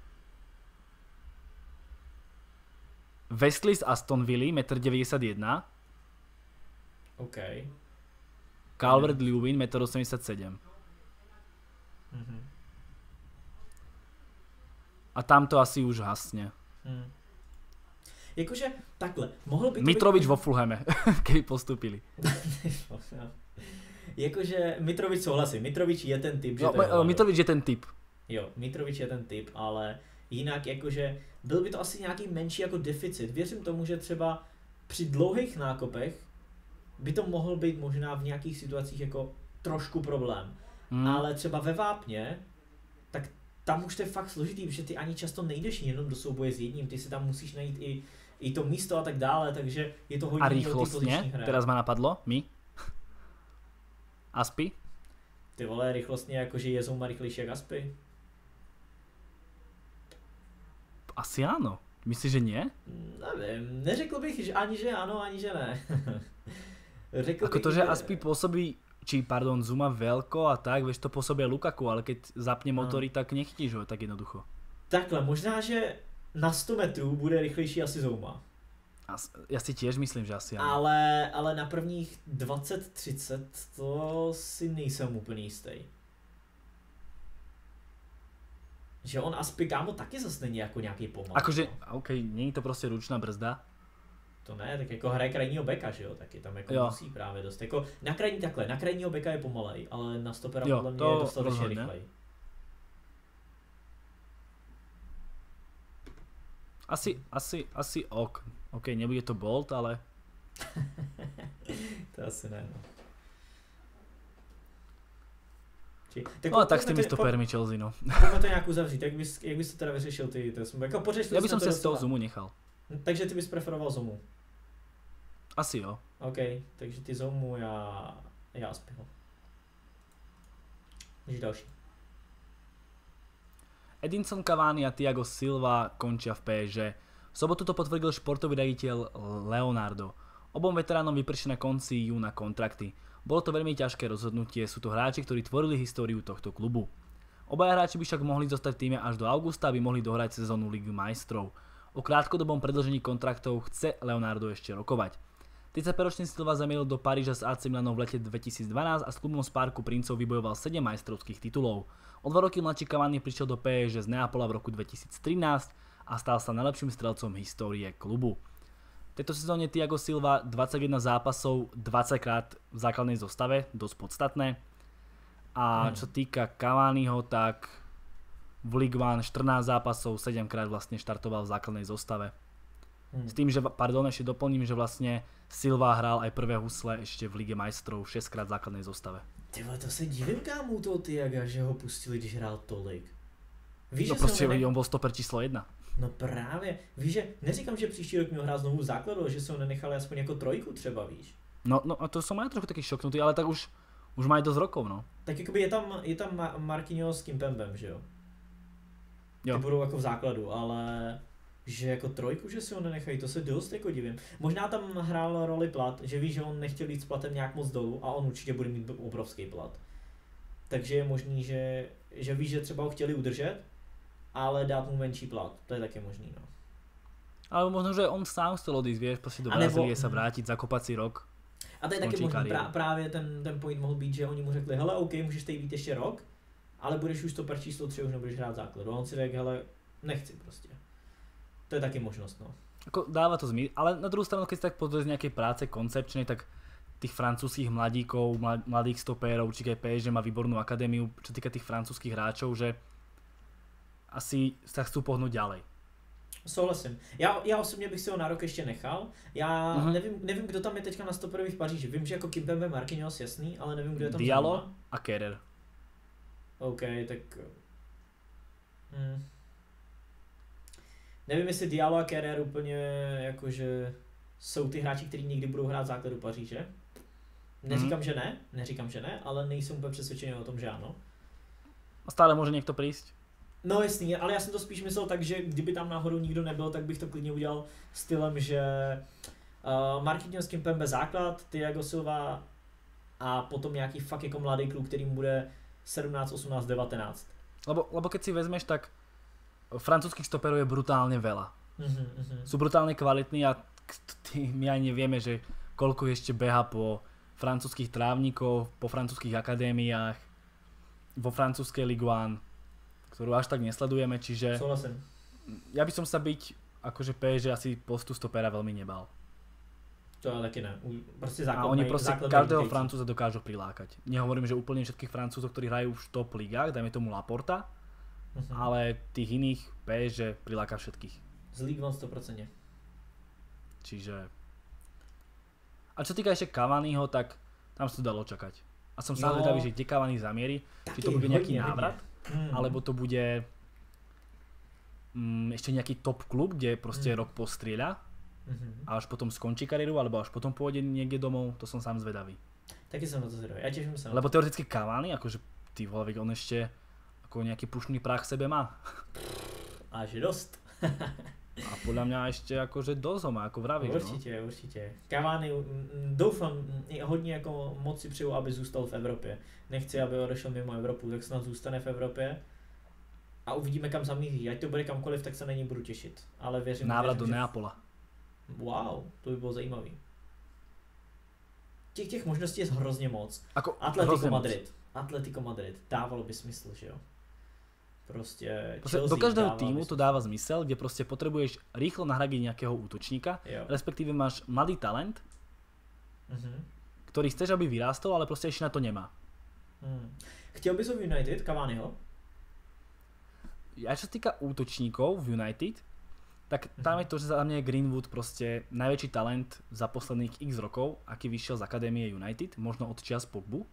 Wesley z Aston Villa 1,91 m. OK. Calvert-Lewin 1,87 m. A tam to asi už hasne. Jakože takhle, mohl by to Mitrovič být... vo Fulhame, keby postupili. Jakože Mitrovič souhlasím, Mitrovič je ten typ, že no, to je Mitrovič je ten typ. Jo, Mitrovič je ten typ, ale jinak jakože byl by to asi nějaký menší jako deficit. Věřím tomu, že třeba při dlouhých nákopech by to mohl být možná v nějakých situacích jako trošku problém. Ale třeba ve vápně, tak tam už to je fakt složitý, protože ty ani často nejdeš jenom do souboje s jedním, ty si tam musíš najít i to místo a tak dále, takže je to hodně a rýchlostně, teraz ma napadlo, Aspy? Ty vole, rychlostně jakože je Zouma rychlejší jak Aspy? Asi áno. Myslíš, že nie? Nevím, neřekl bych že ani že ano, ani že ne. Řekl ako bych, to, že Aspy pôsobí, Zouma veľko a tak, vieš, to pôsobí Lukaku, ale keď zapne motory, tak nechytíš ho tak jednoducho. Takhle, možná, že na 100 metrů bude rychlejší asi Zouma. Ja si tiež myslím, že asi áno. Ale na prvních 20-30 to si nejsem úplně jistý. Že on Aspy, kámo, taky zase není jako nějaký pomal. Akože, OK, není to prostě ručná brzda. To ne, tak jako hraje krajního beka, že jo, taky tam jako musí právě dost. Jako na krajního beka je pomalej, ale na stopera podle mě je dostatečně rychlej. Asi OK, nebude to Bolt, ale To asi ne, no. No a tak s tými stopermi Chelsea, no. Pojďme to nějak uzavřít, jak bys to teda vyřešil ty? Jako já by som sa z toho Zumu nechal. Takže ty bys preferoval Zumu? Asi jo. OK, takže ty Zumu, já Aspiho. Takže další. Edinson Cavani a Thiago Silva končia v PSG. V sobotu to potvrdil športový riaditeľ Leonardo. Obom veteránom vyprší na konci júna kontrakty. Bolo to veľmi ťažké rozhodnutie, sú to hráči, ktorí tvorili históriu tohto klubu. Obaja hráči by však mohli zostať v tíme až do augusta, aby mohli dohrať sezónu Ligy majstrov. O krátkodobom predĺžení kontraktov chce Leonardo ešte rokovať. 35-ročný Silva zamielil do Paríža s AC Milanom v lete 2012 a s klubom z Parku princov vybojoval 7 majstrovských titulov. O 2 roky mladší Cavani prišiel do PSG z Neapola v roku 2013 a stal sa najlepším strelcom histórie klubu. V tejto sezóne Thiago Silva 21 zápasov, 20 krát v základnej zostave, dosť podstatné. A čo týka Cavaniho, tak v Ligue 1 14 zápasov, 7 krát vlastne štartoval v základnej zostave. S tým, že, ešte doplním, že vlastne Silva hral aj prvé husle ešte v Lige majstrov 6 krát v základnej zostave. Ty vole, to se divím kámu toho Thiaga, že ho pustili, když hrál tolik. Víš, no prostě on byl stoper číslo 1. No právě, víš, že neříkám, že příští rok měl hrát znovu v základu, že se ho nenechali aspoň jako trojku třeba, víš. No a to som aj trochu taký šoknutý, ale tak už má aj dosť rokov, no. Tak jakoby je tam Marquinhos s Kimpembem, že jo? Jo. Ty budou jako v základu, ale že jako trojku, že si ho nenechají, to se dost jako divím. Možná tam hrál roli plat, že víš, že on nechtěl jít s platem nějak moc dolů a on určitě bude mít obrovský plat. Takže je možný, že víš, že třeba ho chtěli udržet, ale dát mu menší plat, to je také možný, no. Ale možno, že on sám chcel odísť, vieš, prostě do Brazílie sa vrátiť, zakopat si rok. A to je taky možný, právě ten point mohl být, že oni mu řekli, hele, OK, můžeš tady být ještě rok, ale budeš už stoper číslo 3, už nebudeš hrát základu. A on si řekl, hele, nechci prostě. To je taky možnost, no. Ako dáva to zmysel, ale na druhou stranu, keď si tak pozrieš z nejakej práce koncepčnej, tak tých francúzskych mladíkov, mladých stopérov, určite PSG má výbornú akadémiu, čo týka tých francúzskych hráčov, že asi sa chcú pohnúť ďalej. Souhlasím. Já osobně bych si ho na rok ještě nechal. Já nevím, kdo tam je teďka na stoperových v Paříži. Vím, že jako Kimpembe, Marquinhos, jasný, ale nevím, kdo je tam. Diallo a Kehrer. OK, tak... Nevím, jestli Diallo a Kehrer úplně jakože jsou ty hráči, kteří někdy budou hrát základu Paříže. Neříkám, že ne, ale nejsem úplně přesvědčený o tom, že ano. A stále může někdo přijít? No jasný, ale já jsem to spíš myslel tak, že kdyby tam náhodou nikdo nebyl, tak bych to klidně udělal stylem, že Marquinhos, Kimpembe základ, Thiago Silva a potom nějaký fakt jako mladý kluk, který mu bude 17, 18, 19. Lebo keď si vezmeš, tak francúzských stoperov je brutálne veľa. Sú brutálne kvalitní a my ani nevieme, že koľko ešte beha po francúzskych trávnikoch, po francúzskych akadémiách, vo francúzskej Ligue 1, ktorú až tak nesledujeme, čiže Souhlasím. Ja by som sa byť akože PSG asi postu stopera veľmi nebal. To taky ne. Prostě a oni prostě každého Francúza dokážu prilákať. Nehovorím, že úplne všetkých Francúzov, ktorí hrajú v top ligách, dajme tomu Laporta, ale tých iných PSG priláka všetkých. Z Ligue 1 100%. Čiže... A čo týka ešte Cavaniho, tak tam sa to dalo čakať. A som sám zvedavý, že kde Cavani zamierí, či to bude nejaký návrat, alebo to bude ešte nejaký top klub, kde proste rok postrieľa a až potom skončí kariéru, alebo až potom pôjde niekde domov, to som sám zvedavý. Taky som na to zvedavý, ja teším sa. Lebo teoreticky Cavani, akože ty vole, on ešte ako nejaký pušný prach v sebe má. Až dost. A podľa mňa ešte akože dosť ho má, ako vravíš. Určitě. Cavani, doufám, hodně jako moc si přeju, aby zůstal v Evropě. Nechci, aby odešel mimo Evropu, tak snad zůstane v Evropě. A uvidíme, kam zamíří. Ať to bude kamkoliv, tak se na něj budu těšit. Ale věřím, návrat do Neapola. Wow, to by bylo zajímavý. Těch možností je hrozně moc. Ako, Atletico Madrid. Dávalo by smysl, že jo? Prostě do každého týmu to dáva zmysel, kde prostě potrebuješ rýchlo nahradiť nejakého útočníka, respektíve máš mladý talent, ktorý chceš, aby vyrástol, ale prostě ešte na to nemá. Chtěl bys ho v United, Cavaniho? A čo sa týka útočníkov v United, Tak tam je to, že za mňa je Greenwood proste najväčší talent za posledných x rokov, aký vyšiel z Akadémie United, možno od čias Pogbu.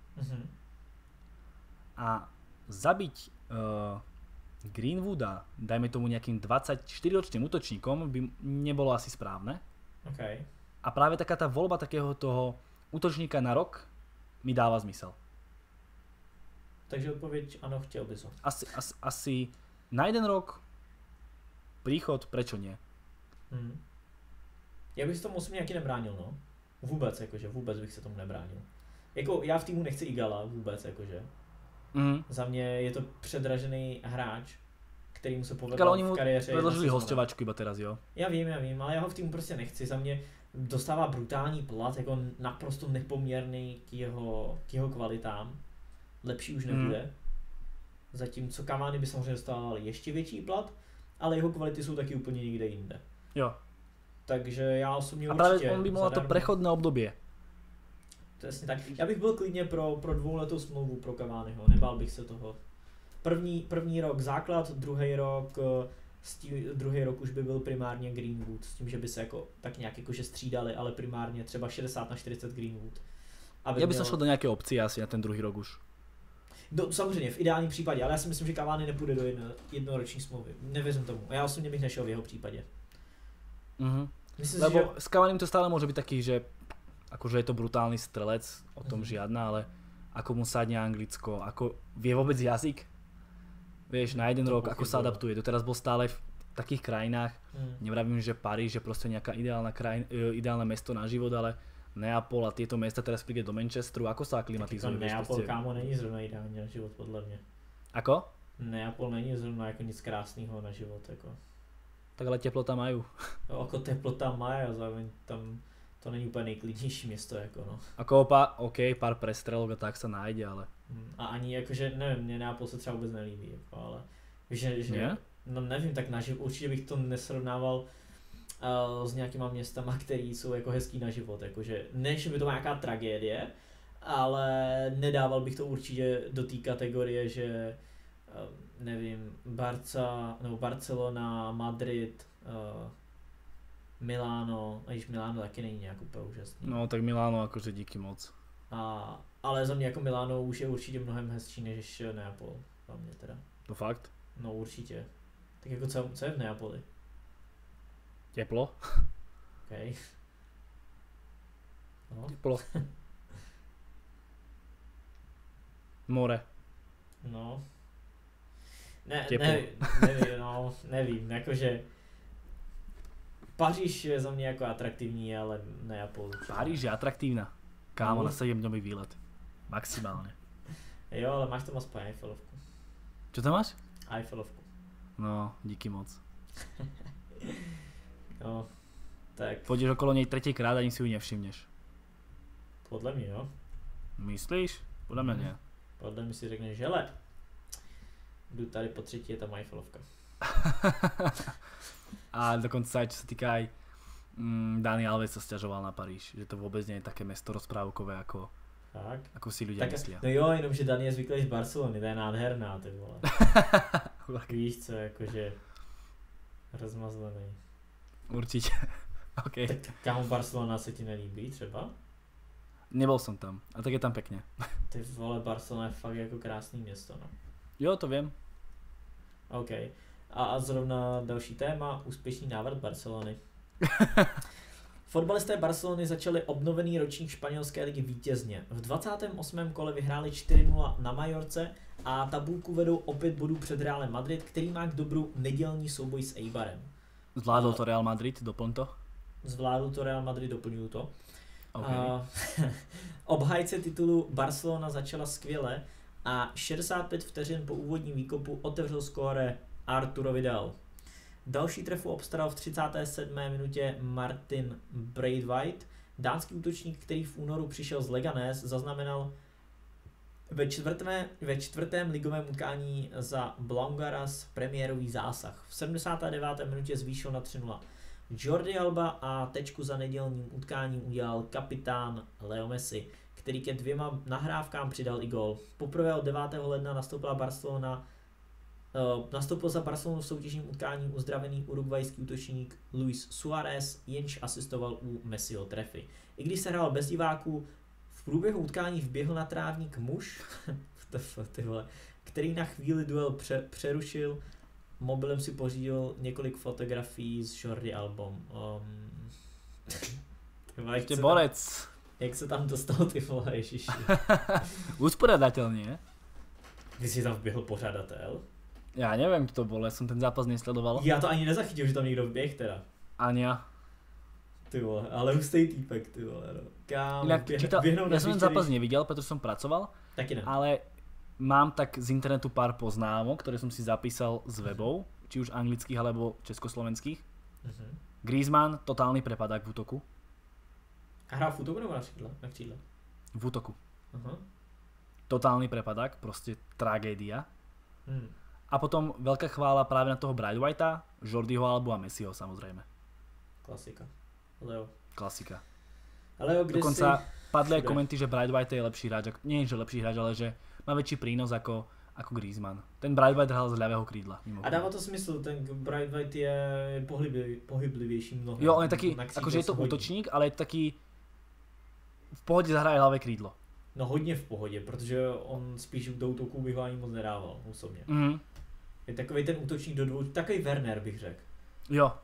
A zabiť Greenwooda, dajme tomu nejakým 24-ročným útočníkom, by nebolo asi správne. Okay. A práve taká tá voľba takého toho útočníka na rok mi dáva zmysel. Takže odpověď ano, chtěl by som. Asi na jeden rok príchod, prečo nie? Já bych se tomu osobně nějaký nebránil, no. Vůbec, jakože vůbec bych se tomu nebránil. Jako já v týmu nechci Igala, vůbec, jakože. Za mě je to předražený hráč, který mu se povedl v kariéře. Ale oni mu predložili hosťovačku iba teraz, jo? Já vím, ale já ho v týmu prostě nechci. Za mě dostává brutální plat, jako naprosto nepoměrný k jeho kvalitám. Lepší už nebude. Zatímco Cavani by samozřejmě dostával ještě větší plat, ale jeho kvality jsou taky úplně někde jinde. Jo. Takže já osobně a určitě... A právě on by mal to prechodné obdobie. Přesně tak. Já bych byl klidně pro dvouletou smlouvu pro Cavaniho, nebál bych se toho. První rok základ, druhý rok už by byl primárně Greenwood, s tím, že by se jako tak nějak jakože střídali, ale primárně třeba 60/40 Greenwood. Já bych šel do nějaké opcie asi na ten druhý rok už. Samozřejmě, v ideálním případě, ale já si myslím, že Cavani nepůjde do jednoroční smlouvy. Nevěřím tomu. Já osobně bych nešel v jeho případě. Myslím lebo si, že... s Cavanim to stále môže byť taký, že akože je to brutálny strelec, o tom žiadna, ale ako mu sadne Anglicko, ako vie vôbec jazyk, vieš, na jeden rok, ako sa adaptuje. Doteraz bol stále v takých krajinách, nevravím, že Paríž je proste nejaká ideálne mesto na život, ale Neapol a tieto mesta teraz príde do Manchesteru, ako sa aklimatizujú? Neapol, kámo, není zrovna ideální na život, podle mě. Ako? Neapol není zrovna jako nic krásného na život, jako. Tak ale teplota majú. No, jako teplota mají a zároveň tam to není úplně nejklidnější město, jako no. Ako pár prestrelok a tak sa nájde, ale... A ani jakože, nevím, mě Neapol se třeba vůbec nelíbí, jako, ale... Že no nevím, tak určitě bych to nesrovnával s nějakýma městama, které jsou jako hezký na život, jakože ne, že by to byla nějaká tragédie, ale nedával bych to určitě do té kategorie, že nevím, Barcelona, Madrid, Miláno, a již Miláno taky není nějak úplně úžasný. No tak Miláno jakože díky moc. Ale za mě jako Miláno už je určitě mnohem hezčí než Neapol, za mě teda. To fakt? No určitě. Tak jako co je v Neapoli? Teplo. Okay. No. Teplo. More. No. Nevím, jakože Paříž je za mě jako atraktivní, ale Neapol. Paříž je atraktívna. Kámo, na 7-dňový výlet. Maximálne. Jo, ale máš tam aspoň Eiffelovku. Čo tam máš? Eiffelovku. No, díky moc. No, tak. Pôjdeš okolo nej tretíkrát, ani si ju nevšimneš. Podle mě, jo. Myslíš? Podle mě nie. Podle mě si řekneš, hele, jdu tady po třetí, je tam Eiffelovka. A dokonca aj čo sa týka aj Dani Alves sa sťažoval na Paríž, že to vôbec nie je také mesto rozprávkové, ako si ľudia myslia. No jo, jenom že Dani je zvyklý z Barcelony, to je nádherná, ty vole. Víš co, jakože rozmazlený. Určite. Okay. Tak kámo, Barcelona se ti nelíbí třeba? Nebol som tam, a tak je tam pekne. Ty vole, Barcelona je fakt jako krásný město, no. Jo, to viem. OK. A zrovna další téma, úspěšný návrat Barcelony. Fotbalisté Barcelony začali obnovený ročník španělské ligy vítězně. V 28. kole vyhráli 4-0 na Majorce a tabulku vedou o 5 bodů před Realem Madrid, který má k dobru nedělní souboj s Eibarem. Zvládol to Real Madrid, doplň to? Zvládl to Real Madrid, doplňuju to. Okay. Obhájce titulu Barcelona začala skvěle a 65 vteřin po úvodním výkopu otevřel skóre Arturo Vidal. Další trefu obstaral v 37. minutě Martin Braithwaite. Dánský útočník, který v únoru přišel z Leganés, zaznamenal ve čtvrtém ligovém utkání za Blaugranas premiérový zásah. V 79. minutě zvýšil na 3-0. Jordi Alba a tečku za nedělním utkáním udělal kapitán Leo Messi, který ke 2 nahrávkám přidal i gól. Poprvé od 9. ledna nastoupila Barcelona Nastoupil za Barcelonu v soutěžním utkání uzdravený urugvajský útočník Luis Suárez, jenž asistoval u Messiho trefy. I když se hrál bez diváků, v průběhu utkání vběhl na trávník muž, který na chvíli duel přerušil, mobilem si pořídil několik fotografií z Jordi Albom. Ještě borec. Jak se tam dostal, ty vole, ježiši? Usporiadateľne. Ty si tam vběhl pořadatel? Ja neviem, kto to bol, ja som ten zápas nesledoval. Já to ani nezachytil, že tam někdo vběh teda. Ani ja. Ty vole, ale hustý týpek, ty vole, no. Kámo, Inak ja som ten zápas nevidel, pretože som pracoval, taky ne. ale mám tak z internetu pár poznámok, ktoré som si zapísal z webov, či už anglických alebo československých. Griezmann, totálny prepadák v útoku. A hrál v útoku nebo na křídle? V útoku. Aha. Totálny prepadák, proste tragédia. A potom veľká chvála práve na toho Braithwaita, Jordiho Albu a Messiho samozrejme. Klasika. Leo. Klasika. Leo, kde dokonca si... padli aj komenty, že Braithwaite je lepší hráč. Nie, že lepší hráč, ale že má väčší prínos ako Griezmann. Ten Braithwaite hral z ľavého krídla. A dává to smysl, ten Braithwaite je pohyblivější mnohem. Jo, on je taký, akože je to útočník, ale je to taký v pohode zahraje ľavé krídlo. No hodně v pohodě, protože on spíš do útoku bych ho ani moc nedával osobně. Je takovej ten útočník do dvou, takový Werner bych řekl. Jo.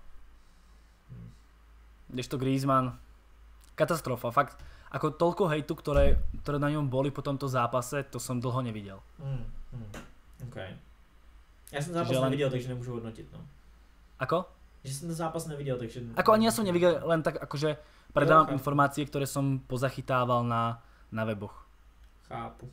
Kdežto Griezmann, katastrofa, fakt, ako toľko hejtu, ktoré na ňom boli po tomto zápase, to som dlho nevidel. OK. Já jsem zápas neviděl, takže nemůžu hodnotit, no. Ako? Že jsem ten zápas neviděl, takže... Ako ani ja som nevidel, len tak akože predávam informácie, ktoré som pozachytával na weboch. Chápu.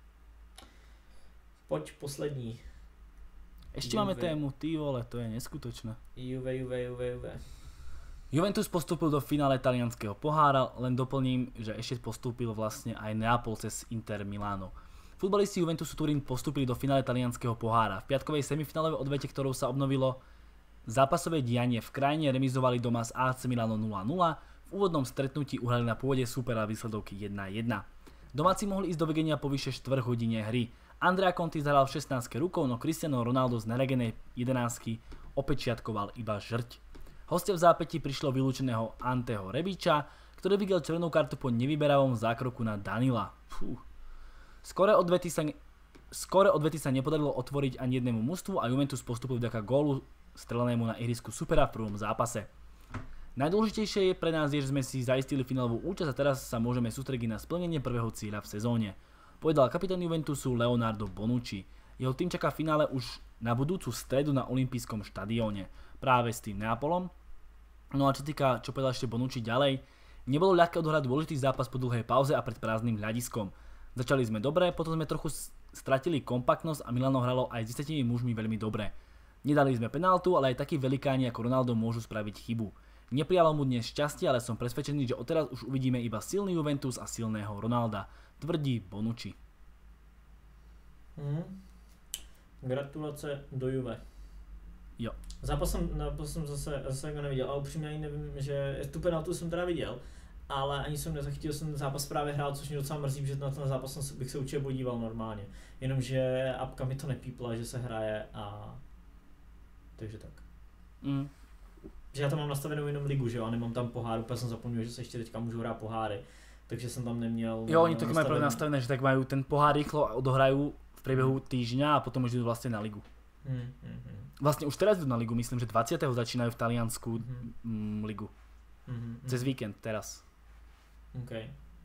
Pojď poslední. Ešte máme tému, ty vole, to je neskutočné. Juve. Juventus postúpil do finále talianskeho pohára, len doplním, že ešte postúpil vlastne aj Neapol cez Inter Milano. Futbalisti Juventusu Turín postúpili do finále talianskeho pohára. V piatkovej semifinálovej odvete, ktorou sa obnovilo zápasové dianie, v krajine remizovali doma s AC Milano 0-0, v úvodnom stretnutí uhrali na pôde supera výsledovky 1-1. Domáci mohli ísť do vedenia po vyše 4 hodine hry. Andrea Conti zahral v 16 rukou, no Cristiano Ronaldo z neregenej 11 opečiatkoval iba žrť. Hostia v zápäti prišlo vylúčeného Anteho Rebiča, ktorý videl červenú kartu po nevyberavom zákroku na Danila. Skore odvety sa nepodarilo otvoriť ani jednému mužstvu a Juventus postupil vďaka gólu strelenému na ihrisku supera v prvom zápase. Najdôležitejšie je pre nás, že sme si zaistili finálovú účasť a teraz sa môžeme sústrediť na splnenie prvého cieľa v sezóne, povedal kapitán Juventusu Leonardo Bonucci. Jeho tým čaká finále už na budúcu stredu na olympijskom štadióne, práve s tým Neapolom. No a čo týka, čo povedal ešte Bonucci ďalej, nebolo ľahké odohrať dôležitý zápas po dlhej pauze a pred prázdnym hľadiskom. Začali sme dobre, potom sme trochu stratili kompaktnosť a Milano hralo aj s 10 mužmi veľmi dobre. Nedali sme penáltu, ale aj takí velikáni ako Ronaldo môžu spraviť chybu. Neprijalo mu dnes šťastie, ale som presvedčený, že odteraz už uvidíme iba silný Juventus a silného Ronalda, tvrdí Bonucci. Gratulace do Juve. Jo. Zápas jsem zase jako neviděl, ale upřímně ani nevím, že tu penaltu jsem teda viděl, ale ani jsem nezachytil, jsem zápas právě hrál, což mě docela mrzí, že na ten zápas bych se určitě podíval normálně. Jenomže apka mi to nepípla, že se hraje a... Takže tak. Že já tam mám nastavenou jenom ligu, že jo, a nemám tam pohár, úplně jsem zapomněl, že se ještě teďka můžu hrát poháry, takže jsem tam neměl... Jo, oni taky majú práve nastavené, že tak majú ten pohár rýchlo odohrajú v priebehu týždňa a potom už idú vlastne na ligu. Vlastne už teraz idú na ligu, myslím, že 20. začínajú v Taliansku ligu. Cez víkend teraz. OK.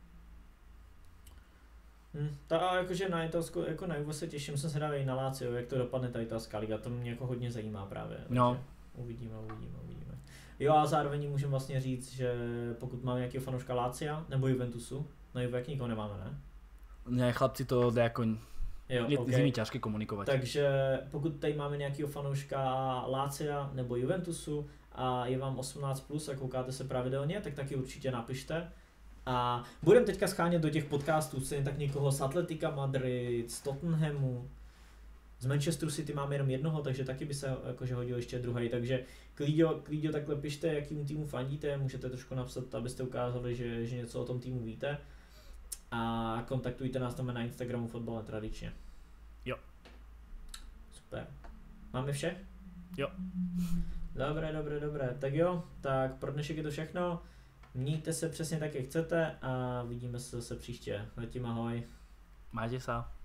Tak a jakože na Italsku, jako na Juve se těším, jsem se dávej na Lazio, jak to dopadne ta italská liga, to mě jako hodně zajímá právě. No. Uvidíme. Jo a zároveň můžem vlastně říct, že pokud máme nějakého fanouška Lazia nebo Juventusu, na Juve jak nikoho nemáme, ne? Ne, chlapci to jde jako... Jo, je okay. s nimi ťažké komunikovat. Takže pokud tady máme nějakého fanouška Lazia nebo Juventusu a je vám 18+, a koukáte se pravidelně, tak taky určitě napište. A budeme teďka schánět do těch podcastů, stejně tak někoho z Atletica Madrid, z Tottenhamu, z Manchesteru City máme jenom jednoho, takže taky by se jakože hodil ještě druhý. Takže klíďo takhle pište, jakým týmu fandíte, můžete trošku napsat, abyste ukázali, že něco o tom týmu víte. A kontaktujte nás tam na Instagramu Fotbal Netradičně. Jo. Super. Máme vše? Jo. Dobré. Tak jo, tak pro dnešek je to všechno. Mějte se přesně tak, jak chcete a vidíme se zase příště. Zatím ahoj. Majte sa.